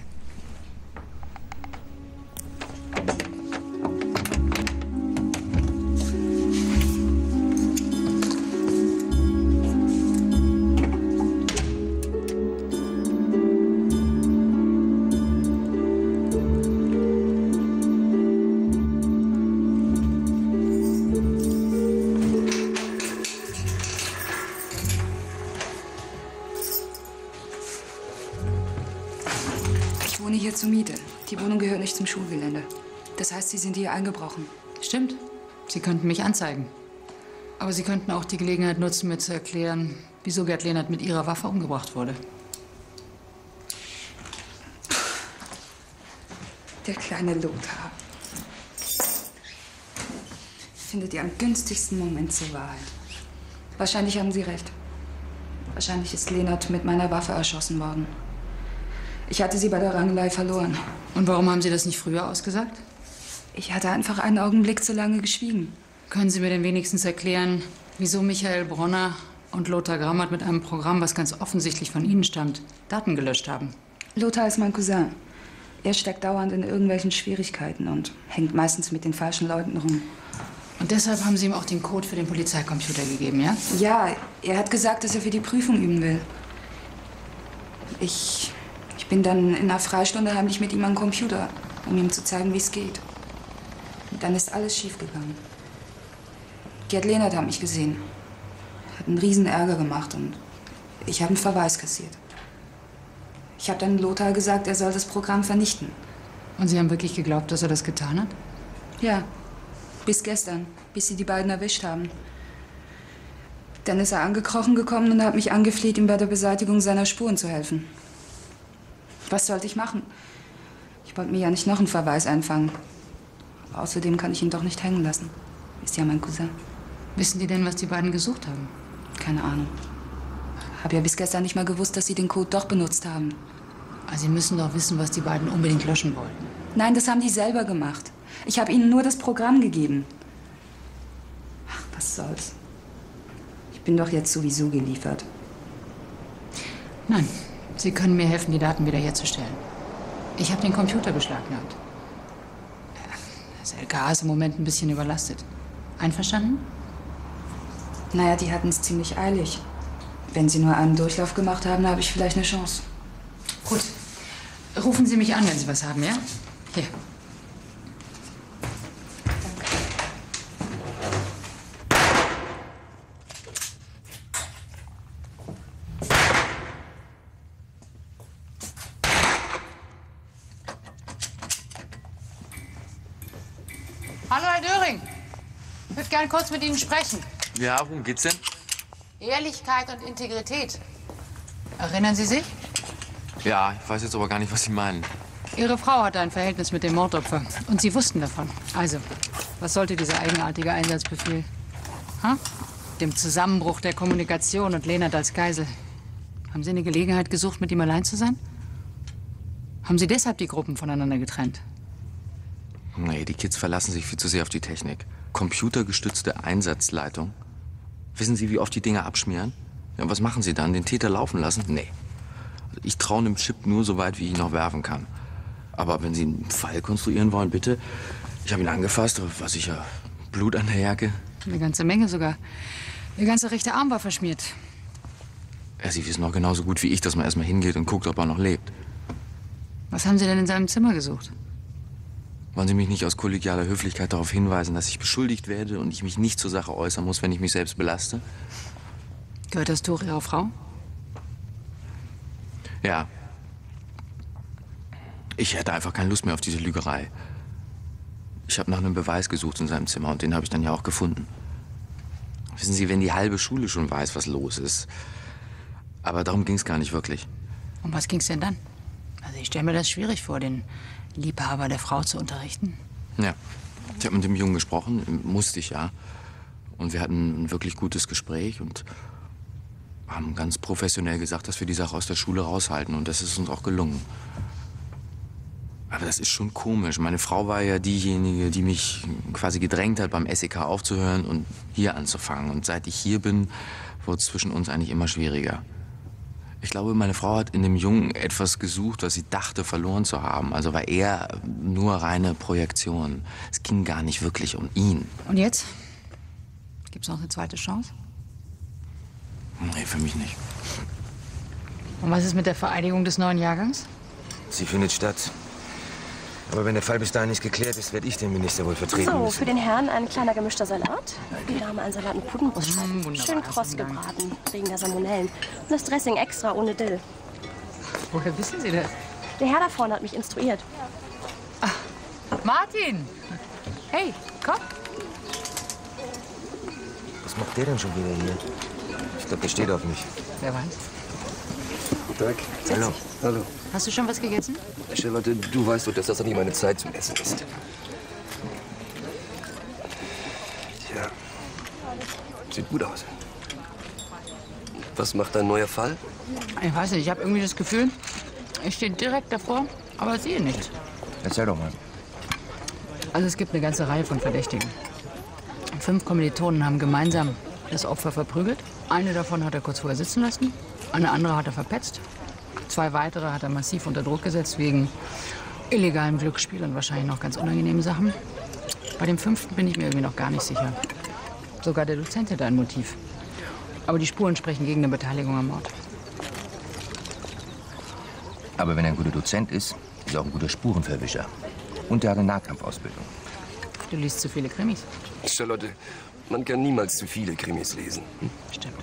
S5: Ich wohne hier zur Miete. Die Wohnung gehört nicht zum Schulgelände. Das heißt, Sie sind hier eingebrochen.
S3: Stimmt. Sie könnten mich anzeigen. Aber Sie könnten auch die Gelegenheit nutzen, mir zu erklären, wieso Gerd Lehnert mit Ihrer Waffe umgebracht wurde.
S5: Der kleine Lothar. Findet ihr am günstigsten Moment zur Wahrheit. Wahrscheinlich haben Sie recht. Wahrscheinlich ist Lehnert mit meiner Waffe erschossen worden. Ich hatte sie bei der Rangelei verloren.
S3: Und warum haben Sie das nicht früher ausgesagt?
S5: Ich hatte einfach einen Augenblick zu lange geschwiegen.
S3: Können Sie mir denn wenigstens erklären, wieso Michael Bronner und Lothar Grammert mit einem Programm, was ganz offensichtlich von Ihnen stammt, Daten gelöscht haben?
S5: Lothar ist mein Cousin. Er steckt dauernd in irgendwelchen Schwierigkeiten und hängt meistens mit den falschen Leuten rum.
S3: Und deshalb haben Sie ihm auch den Code für den Polizeicomputer gegeben, ja?
S5: Ja, er hat gesagt, dass er für die Prüfung üben will. Ich, ich bin dann in einer Freistunde heimlich mit ihm am Computer, um ihm zu zeigen, wie es geht. Und dann ist alles schiefgegangen. Gerd Lehnert hat mich gesehen. Hat einen riesen Ärger gemacht und ich habe einen Verweis kassiert. Ich habe dann Lothar gesagt, er soll das Programm vernichten.
S3: Und Sie haben wirklich geglaubt, dass er das getan hat?
S5: Ja, bis gestern, bis sie die beiden erwischt haben. Dann ist er angekrochen gekommen und hat mich angefleht, ihm bei der Beseitigung seiner Spuren zu helfen. Was sollte ich machen? Ich wollte mir ja nicht noch einen Verweis einfangen. Aber außerdem kann ich ihn doch nicht hängen lassen. Ist ja mein Cousin.
S3: Wissen die denn, was die beiden gesucht haben?
S5: Keine Ahnung. Hab ja bis gestern nicht mal gewusst, dass sie den Code doch benutzt haben.
S3: Also Sie müssen doch wissen, was die beiden unbedingt löschen wollten.
S5: Nein, das haben die selber gemacht. Ich habe ihnen nur das Programm gegeben. Ach, was soll's. Ich bin doch jetzt sowieso geliefert.
S3: Nein, Sie können mir helfen, die Daten wiederherzustellen. Ich habe den Computer beschlagnahmt. Das L K A ist im Moment ein bisschen überlastet. Einverstanden?
S5: Naja, die hatten es ziemlich eilig. Wenn sie nur einen Durchlauf gemacht haben, habe ich vielleicht eine Chance.
S3: Gut. Rufen Sie mich an, wenn Sie was haben, ja? Hier. Hallo, Herr Döring. Ich würde gern kurz mit Ihnen sprechen.
S1: Ja, worum geht's denn?
S3: Ehrlichkeit und Integrität. Erinnern Sie sich?
S1: Ja, ich weiß jetzt aber gar nicht, was Sie meinen.
S3: Ihre Frau hatte ein Verhältnis mit dem Mordopfer. Und Sie wussten davon. Also, was sollte dieser eigenartige Einsatzbefehl? Ha? Dem Zusammenbruch der Kommunikation und Lehnert als Geisel. Haben Sie eine Gelegenheit gesucht, mit ihm allein zu sein? Haben Sie deshalb die Gruppen voneinander getrennt?
S1: Nee, die Kids verlassen sich viel zu sehr auf die Technik. Computergestützte Einsatzleitung. Wissen Sie, wie oft die Dinger abschmieren? Ja, was machen Sie dann? Den Täter laufen lassen? Nee. Ich traue einem Chip nur so weit, wie ich ihn noch werfen kann. Aber wenn Sie einen Fall konstruieren wollen, bitte. Ich habe ihn angefasst, da war sicher Blut an der Jacke.
S3: Eine ganze Menge sogar. Der ganze rechte Arm war verschmiert.
S1: Ja, Sie wissen noch genauso gut wie ich, dass man erstmal hingeht und guckt, ob er noch lebt.
S3: Was haben Sie denn in seinem Zimmer gesucht?
S1: Wollen Sie mich nicht aus kollegialer Höflichkeit darauf hinweisen, dass ich beschuldigt werde und ich mich nicht zur Sache äußern muss, wenn ich mich selbst belaste?
S3: Gehört das Tuch Ihrer Frau?
S1: Ja. Ich hätte einfach keine Lust mehr auf diese Lügerei. Ich habe nach einem Beweis gesucht in seinem Zimmer und den habe ich dann ja auch gefunden. Wissen Sie, wenn die halbe Schule schon weiß, was los ist. Aber darum ging es gar nicht wirklich.
S3: Um was ging's denn dann? Also ich stelle mir das schwierig vor, den Liebhaber der Frau zu unterrichten.
S1: Ja. Ich habe mit dem Jungen gesprochen, musste ich ja. Und wir hatten ein wirklich gutes Gespräch und haben ganz professionell gesagt, dass wir die Sache aus der Schule raushalten. Und das ist uns auch gelungen. Aber das ist schon komisch. Meine Frau war ja diejenige, die mich quasi gedrängt hat, beim S E K aufzuhören und hier anzufangen. Und seit ich hier bin, wurde es zwischen uns eigentlich immer schwieriger. Ich glaube, meine Frau hat in dem Jungen etwas gesucht, was sie dachte, verloren zu haben. Also war er nur reine Projektion. Es ging gar nicht wirklich um ihn.
S3: Und jetzt? Gibt's noch eine zweite Chance?
S1: Nee, für mich nicht.
S3: Und was ist mit der Vereidigung des neuen Jahrgangs?
S8: Sie findet statt. Aber wenn der Fall bis dahin nicht geklärt ist, werde ich den Minister wohl vertreten
S21: So,
S8: müssen.
S21: für den Herrn ein kleiner gemischter Salat. Für die Dame ein Salat mit Pudenbrust.
S3: Mm,
S21: Schön kross gebraten, wegen der Salmonellen. Und das Dressing extra ohne Dill.
S3: Woher wissen Sie das?
S21: Der Herr da vorne hat mich instruiert.
S3: Martin! Hey, komm.
S8: Was macht der denn schon wieder hier? Ich glaube, der steht auf mich.
S3: Wer weiß.
S7: Guten Tag.
S3: Hallo.
S7: Hallo.
S3: Hast du schon was gegessen?
S7: Charlotte, du weißt doch, dass das doch nicht meine Zeit zum Essen ist. Tja, sieht gut aus. Was macht dein neuer Fall?
S3: Ich weiß nicht, ich habe irgendwie das Gefühl, ich stehe direkt davor, aber sehe nichts.
S8: Erzähl doch mal.
S3: Also es gibt eine ganze Reihe von Verdächtigen. Fünf Kommilitonen haben gemeinsam das Opfer verprügelt. Eine davon hat er kurz vorher sitzen lassen, eine andere hat er verpetzt. Zwei weitere hat er massiv unter Druck gesetzt wegen illegalem Glücksspiel und wahrscheinlich noch ganz unangenehmen Sachen. Bei dem fünften bin ich mir irgendwie noch gar nicht sicher. Sogar der Dozent hätte ein Motiv. Aber die Spuren sprechen gegen eine Beteiligung am Mord.
S8: Aber wenn er ein guter Dozent ist, ist er auch ein guter Spurenverwischer. Und er hat eine Nahkampfausbildung.
S3: Du liest zu viele Krimis.
S7: Charlotte, man kann niemals zu viele Krimis lesen. Hm?
S3: Stimmt.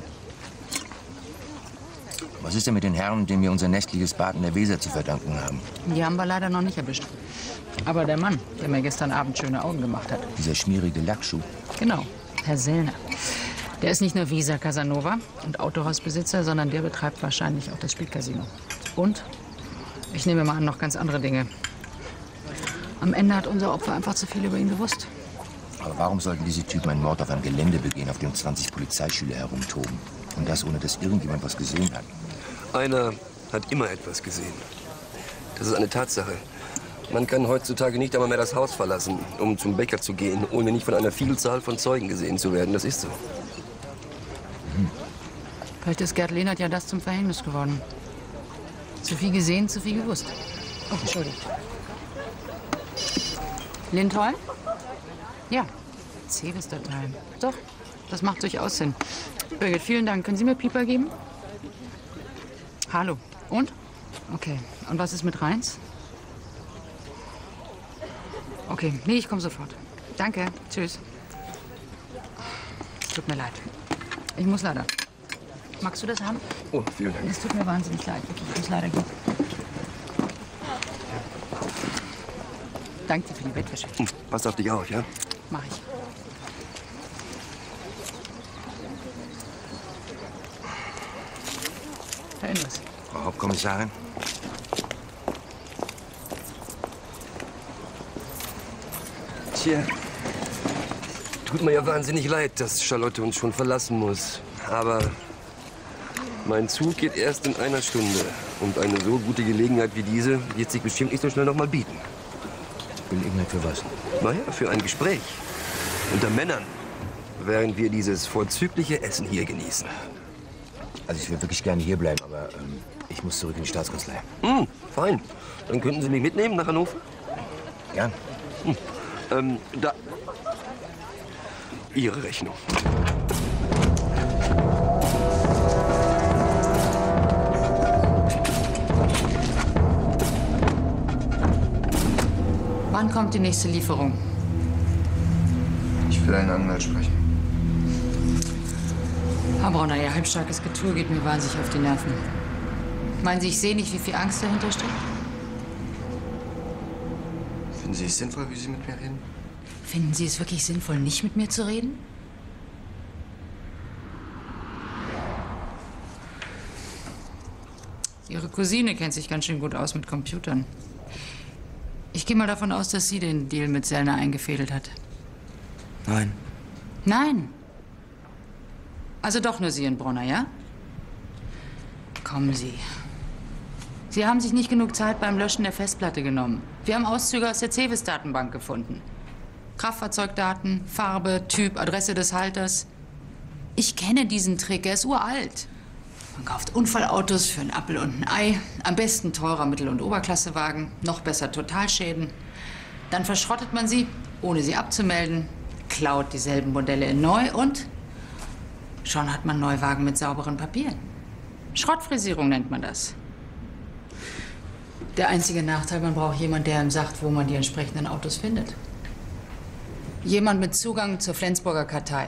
S8: Was ist denn mit den Herren, denen wir unser nächtliches Bad in der Weser zu verdanken haben?
S3: Die haben wir leider noch nicht erwischt. Aber der Mann, der mir gestern Abend schöne Augen gemacht hat.
S8: Dieser schmierige Lackschuh.
S3: Genau, Herr Sellner. Der ist nicht nur Weser Casanova und Autohausbesitzer, sondern der betreibt wahrscheinlich auch das Spielcasino. Und, ich nehme mal an, noch ganz andere Dinge. Am Ende hat unser Opfer einfach zu viel über ihn gewusst.
S8: Aber warum sollten diese Typen einen Mord auf einem Gelände begehen, auf dem zwanzig Polizeischüler herumtoben? Und das, ohne dass irgendjemand was gesehen hat?
S7: Einer hat immer etwas gesehen. Das ist eine Tatsache. Man kann heutzutage nicht einmal mehr das Haus verlassen, um zum Bäcker zu gehen, ohne nicht von einer Vielzahl von Zeugen gesehen zu werden. Das ist so.
S3: Hm. Vielleicht ist Gerd Lehnert ja das zum Verhängnis geworden. Zu viel gesehen, zu viel gewusst. Oh, entschuldigt. Lindholm? Ja, Cevis-Datei. Doch, das macht durchaus Sinn. Birgit, vielen Dank. Können Sie mir Pieper geben? Hallo. Und? Okay. Und was ist mit Reins? Okay. Nee, ich komme sofort. Danke. Tschüss. Es tut mir leid. Ich muss leider. Magst du das haben?
S7: Oh, vielen Dank.
S3: Es tut mir wahnsinnig leid. Wirklich, ich muss leider gehen. Danke dir für die Bettwäsche.
S7: Pass auf dich auf, ja?
S3: Mach ich. Herr Endres.
S8: Frau Hauptkommissarin?
S7: Tja, tut mir ja wahnsinnig leid, dass Charlotte uns schon verlassen muss. Aber mein Zug geht erst in einer Stunde. Und eine so gute Gelegenheit wie diese wird sich bestimmt nicht so schnell noch mal bieten.
S8: Gelegenheit für was?
S7: Na ja, für ein Gespräch. Unter Männern. Während wir dieses vorzügliche Essen hier genießen.
S8: Also ich würde wirklich gerne hier bleiben, aber ähm, ich muss zurück in die Staatskanzlei.
S7: Hm, fein. Dann könnten Sie mich mitnehmen nach Hannover?
S8: Gern.
S7: Hm. Ähm, da. Ihre Rechnung.
S3: Wann kommt die nächste Lieferung?
S9: Ich will einen Anwalt sprechen.
S3: Herr Brauner, Ihr halbstarkes Getue geht mir wahnsinnig auf die Nerven. Meinen Sie, ich sehe nicht, wie viel Angst dahinter steckt?
S9: Finden Sie es sinnvoll, wie Sie mit mir reden?
S3: Finden Sie es wirklich sinnvoll, nicht mit mir zu reden? Ihre Cousine kennt sich ganz schön gut aus mit Computern. Ich gehe mal davon aus, dass sie den Deal mit Sellner eingefädelt hat.
S16: Nein.
S3: Nein. Also doch nur Sie und Brunner, ja? Kommen Sie. Sie haben sich nicht genug Zeit beim Löschen der Festplatte genommen. Wir haben Auszüge aus der Cevis-Datenbank gefunden. Kraftfahrzeugdaten, Farbe, Typ, Adresse des Halters. Ich kenne diesen Trick, er ist uralt. Man kauft Unfallautos für einen Appel und ein Ei. Am besten teurer Mittel- und Oberklassewagen. Noch besser Totalschäden. Dann verschrottet man sie, ohne sie abzumelden. Klaut dieselben Modelle in neu und schon hat man Neuwagen mit sauberen Papieren. Schrottfrisierung nennt man das. Der einzige Nachteil, man braucht jemanden, der ihm sagt, wo man die entsprechenden Autos findet. Jemand mit Zugang zur Flensburger Kartei.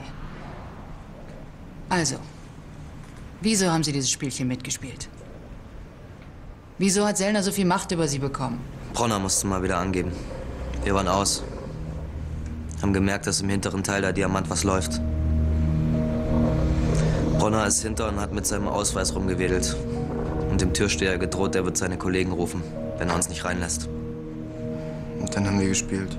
S3: Also, wieso haben Sie dieses Spielchen mitgespielt? Wieso hat Sellner so viel Macht über Sie bekommen?
S16: Bronner musste mal wieder angeben. Wir waren aus. Haben gemerkt, dass im hinteren Teil der Diamant was läuft. Bronner ist hinter und hat mit seinem Ausweis rumgewedelt. Und dem Türsteher gedroht, er wird seine Kollegen rufen, wenn er uns nicht reinlässt.
S9: Und dann haben wir gespielt.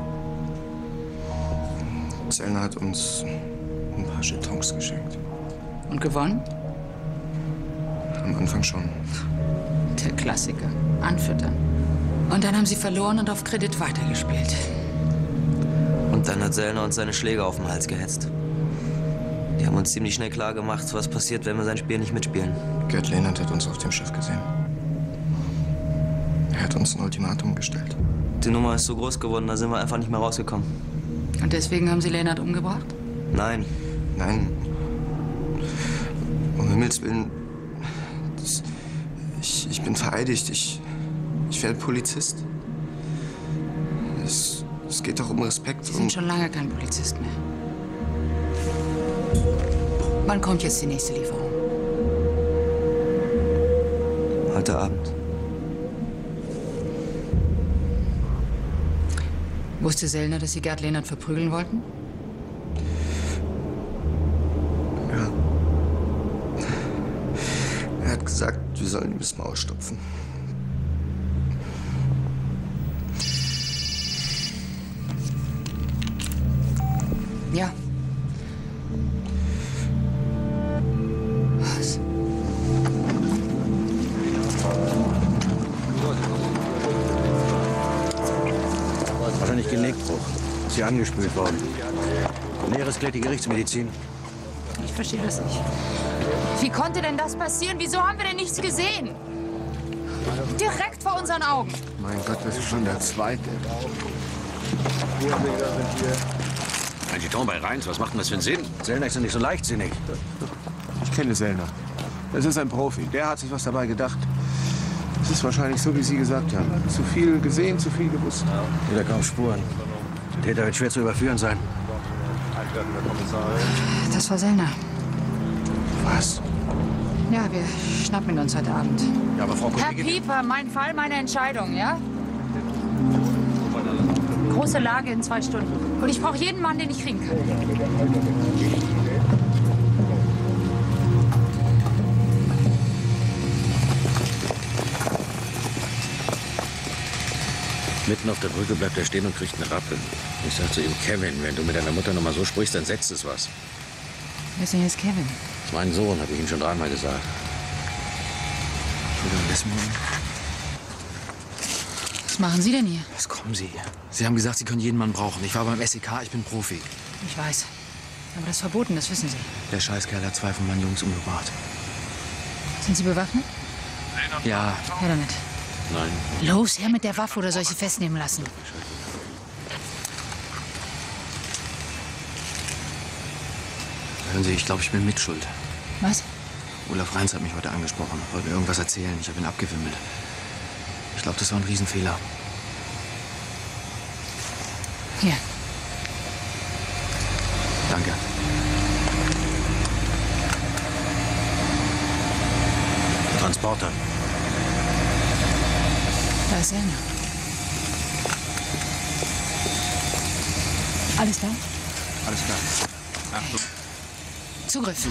S9: Zellner hat uns ein paar Jetons geschenkt.
S3: Und gewonnen?
S9: Am Anfang schon.
S3: Der Klassiker. Anfüttern. Und dann haben sie verloren und auf Kredit weitergespielt.
S16: Und dann hat Sellner uns seine Schläger auf den Hals gehetzt. Die haben uns ziemlich schnell klar gemacht, was passiert, wenn wir sein Spiel nicht mitspielen.
S9: Gerd Lehnert hat uns auf dem Schiff gesehen. Er hat uns ein Ultimatum gestellt.
S16: Die Nummer ist so groß geworden, da sind wir einfach nicht mehr rausgekommen.
S3: Und deswegen haben sie Lehnert umgebracht?
S16: Nein.
S9: Nein. Um Himmels Willen. Das, ich, ich bin vereidigt. Ich, ich werde Polizist. Es, es geht doch um Respekt.
S3: Sie sind schon lange kein Polizist mehr. Wann kommt jetzt die nächste Lieferung?
S16: Heute Abend.
S3: Wusste Sellner, dass Sie Gerd Lehnert verprügeln wollten?
S9: Ja. Er hat gesagt, wir sollen ihm das Maul stopfen.
S3: Ja. Was?
S12: Wahrscheinlich Genickbruch. Ist hier angespült worden. Näheres klärt die Gerichtsmedizin.
S3: Ich verstehe das nicht. Wie konnte denn das passieren? Wieso haben wir denn nichts gesehen? Direkt vor unseren Augen.
S11: Mein Gott, das ist schon der zweite.
S12: Ein Jeton bei Rheins, was macht denn das für einen Sinn? Sellner ist ja nicht so leichtsinnig.
S11: Ich kenne Sellner. Das ist ein Profi. Der hat sich was dabei gedacht. Es ist wahrscheinlich so, wie Sie gesagt haben. Zu viel gesehen, zu viel gewusst.
S12: Wieder kaum Spuren. Der Täter wird schwer zu überführen sein.
S3: Das war Sellner.
S11: Was?
S3: Ja, wir schnappen ihn uns heute Abend.
S12: Ja, aber Frau
S3: Herr
S12: Kollegin...
S3: Pieper, mein Fall, meine Entscheidung, ja? Große Lage in zwei Stunden. Und ich brauche jeden Mann, den ich kriegen kann.
S12: Mitten auf der Brücke bleibt er stehen und kriegt einen Rappel. Ich sag zu ihm, Kevin, wenn du mit deiner Mutter noch mal so sprichst, dann setzt es was.
S3: Wer ist denn jetzt Kevin?
S12: Das ist mein Sohn, habe ich ihm schon dreimal gesagt.
S1: Entschuldigung, Desmond.
S3: Was machen Sie denn hier?
S1: Was kommen Sie? Sie haben gesagt, Sie können jeden Mann brauchen. Ich war beim S E K, ich bin Profi.
S3: Ich weiß. Aber das ist verboten, das wissen Sie.
S1: Der Scheißkerl hat zwei von meinen Jungs umgebracht.
S3: Sind Sie bewaffnet?
S1: Ja.
S3: Her damit.
S12: Nein.
S3: Los, her mit der Waffe oder soll ich Sie festnehmen lassen?
S1: Hören Sie, ich glaube, ich bin mitschuld.
S3: Was?
S1: Olaf Rheins hat mich heute angesprochen, wollte mir irgendwas erzählen. Ich habe ihn abgewimmelt. Ich glaube, das war ein Riesenfehler.
S3: Hier.
S1: Danke.
S12: Transporter.
S3: Da ist Sellner. Alles da?
S1: Alles klar. Achtung.
S3: Zugriff.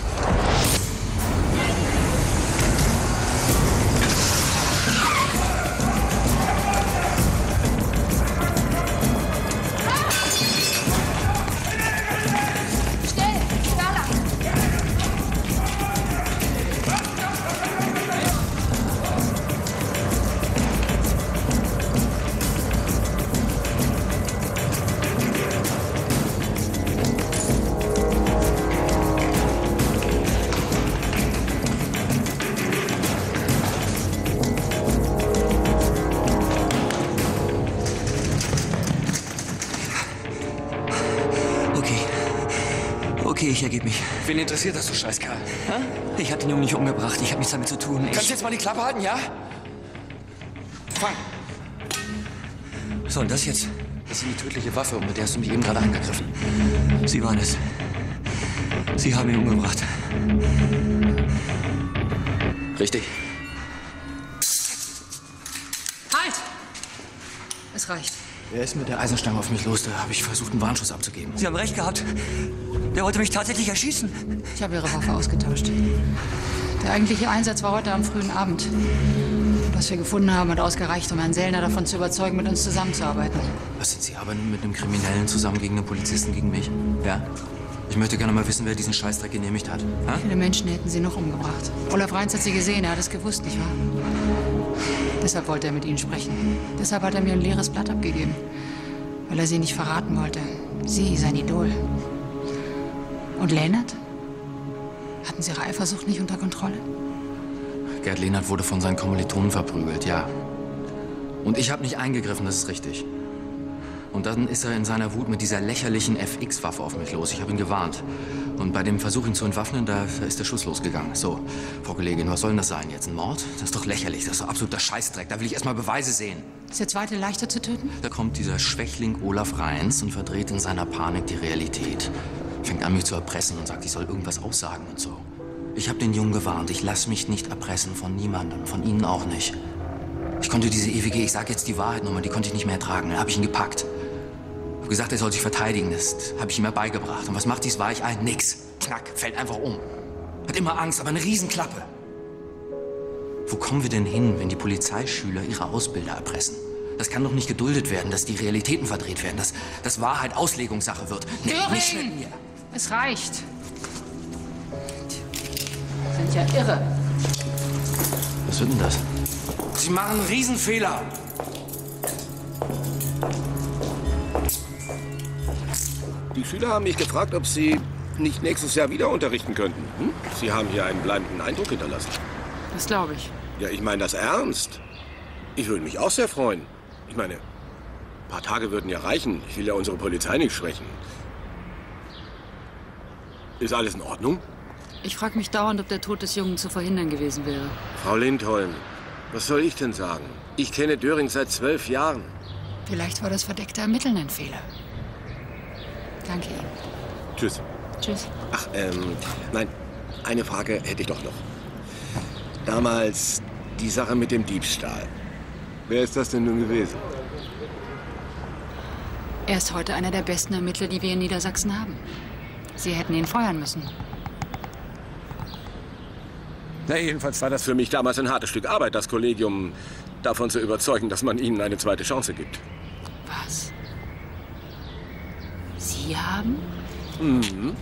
S19: Ich ergebe mich.
S1: Wen interessiert das, du Scheißkerl? Hä?
S19: Ich habe den Jungen nicht umgebracht. Ich habe nichts damit zu tun. Ich...
S1: Kannst du jetzt mal die Klappe halten, ja? Fang!
S19: So, und das jetzt?
S1: Das ist die tödliche Waffe, und mit der hast du mich eben gerade angegriffen.
S19: Sie waren es. Sie haben ihn umgebracht.
S1: Richtig.
S3: Halt! Es reicht.
S1: Er ist mit der Eisenstange auf mich los. Da habe ich versucht, einen Warnschuss abzugeben.
S19: Sie haben recht gehabt. Der wollte mich tatsächlich erschießen.
S3: Ich habe Ihre Waffe ausgetauscht. Der eigentliche Einsatz war heute am frühen Abend. Was wir gefunden haben, hat ausgereicht, um Herrn Sellner davon zu überzeugen, mit uns zusammenzuarbeiten.
S14: Was sind Sie aber mit einem Kriminellen zusammen gegen einen Polizisten, gegen mich? Ja? Ich möchte gerne mal wissen, wer diesen Scheißdreck genehmigt hat. Ha?
S3: Wie viele Menschen hätten Sie noch umgebracht? Olaf Reins hat Sie gesehen, er hat es gewusst, nicht wahr? Deshalb wollte er mit Ihnen sprechen. Deshalb hat er mir ein leeres Blatt abgegeben. Weil er Sie nicht verraten wollte. Sie, sein Idol. Und Lehnert? Hatten Sie Ihre Eifersucht nicht unter Kontrolle?
S14: Gerd Lehnert wurde von seinen Kommilitonen verprügelt, ja. Und ich habe nicht eingegriffen, das ist richtig. Und dann ist er in seiner Wut mit dieser lächerlichen F X-Waffe auf mich los. Ich habe ihn gewarnt. Und bei dem Versuch, ihn zu entwaffnen, da ist der Schuss losgegangen. So, Frau Kollegin, was soll denn das sein jetzt? Ein Mord? Das ist doch lächerlich. Das ist doch absoluter Scheißdreck. Da will ich erst mal Beweise sehen.
S3: Ist der zweite leichter zu töten?
S14: Da kommt dieser Schwächling Olaf Reins und verdreht in seiner Panik die Realität. Fängt an, mich zu erpressen und sagt, ich soll irgendwas aussagen und so. Ich habe den Jungen gewarnt. Ich lasse mich nicht erpressen von niemandem, von Ihnen auch nicht. Ich konnte diese ewige, ich sage jetzt die Wahrheit nochmal, die konnte ich nicht mehr ertragen. Dann habe ich ihn gepackt. Ich habe gesagt, er soll sich verteidigen. Das habe ich ihm ja beigebracht. Und was macht dies Weich ein? Nix. Knack. Fällt einfach um. Hat immer Angst, aber eine Riesenklappe. Wo kommen wir denn hin, wenn die Polizeischüler ihre Ausbilder erpressen? Das kann doch nicht geduldet werden, dass die Realitäten verdreht werden, dass, dass Wahrheit Auslegungssache wird. Nee, nicht mit mir.
S3: Es reicht. Sind ja irre.
S14: Was wird denn das? Sie machen einen Riesenfehler.
S13: Die Schüler haben mich gefragt, ob Sie nicht nächstes Jahr wieder unterrichten könnten. Hm? Sie haben hier einen bleibenden Eindruck hinterlassen.
S3: Das glaube ich.
S13: Ja, ich meine das ernst. Ich würde mich auch sehr freuen. Ich meine, ein paar Tage würden ja reichen. Ich will ja unsere Polizei nicht schwächen. Ist alles in Ordnung?
S3: Ich frage mich dauernd, ob der Tod des Jungen zu verhindern gewesen wäre.
S13: Frau Lindholm, was soll ich denn sagen? Ich kenne Döring seit zwölf Jahren.
S3: Vielleicht war das verdeckte Ermitteln ein Fehler. Danke Ihnen.
S13: Tschüss.
S3: Tschüss.
S13: Ach, ähm, nein, eine Frage hätte ich doch noch. Damals die Sache mit dem Diebstahl. Wer ist das denn nun gewesen?
S3: Er ist heute einer der besten Ermittler, die wir in Niedersachsen haben. Sie hätten ihn feuern müssen.
S13: Na, jedenfalls war das für mich damals ein hartes Stück Arbeit, das Kollegium davon zu überzeugen, dass man ihnen eine zweite Chance gibt.
S3: Was? Sie haben?
S13: Mhm.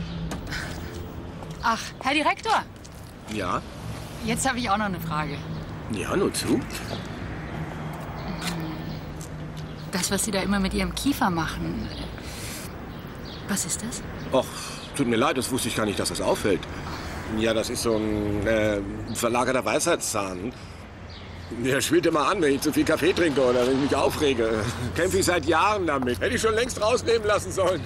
S3: Ach, Herr Direktor,
S13: Ja?
S3: jetzt habe ich auch noch eine Frage.
S13: Ja, nur zu.
S3: Das, was Sie da immer mit Ihrem Kiefer machen, was ist das?
S13: Och, tut mir leid, das wusste ich gar nicht, dass das auffällt. Ja, das ist so ein äh, verlagerter Weisheitszahn. Der schwillt immer an, wenn ich zu viel Kaffee trinke oder wenn ich mich aufrege. Kämpfe ich seit Jahren damit. Hätte ich schon längst rausnehmen lassen sollen.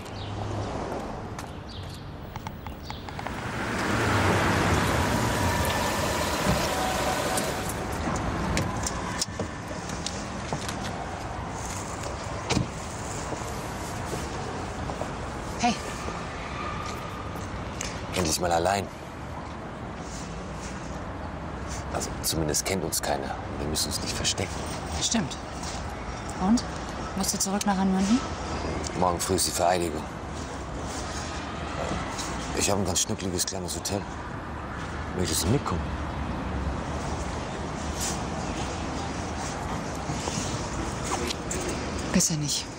S3: Hey.
S8: Endlich mal allein. Also zumindest kennt uns keiner. Wir müssen uns nicht verstecken.
S3: Stimmt. Und? Musst du zurück nach München?
S8: Morgen früh ist die Vereidigung. Ich habe ein ganz schnuckliges kleines Hotel. Möchtest du mitkommen?
S3: Besser nicht.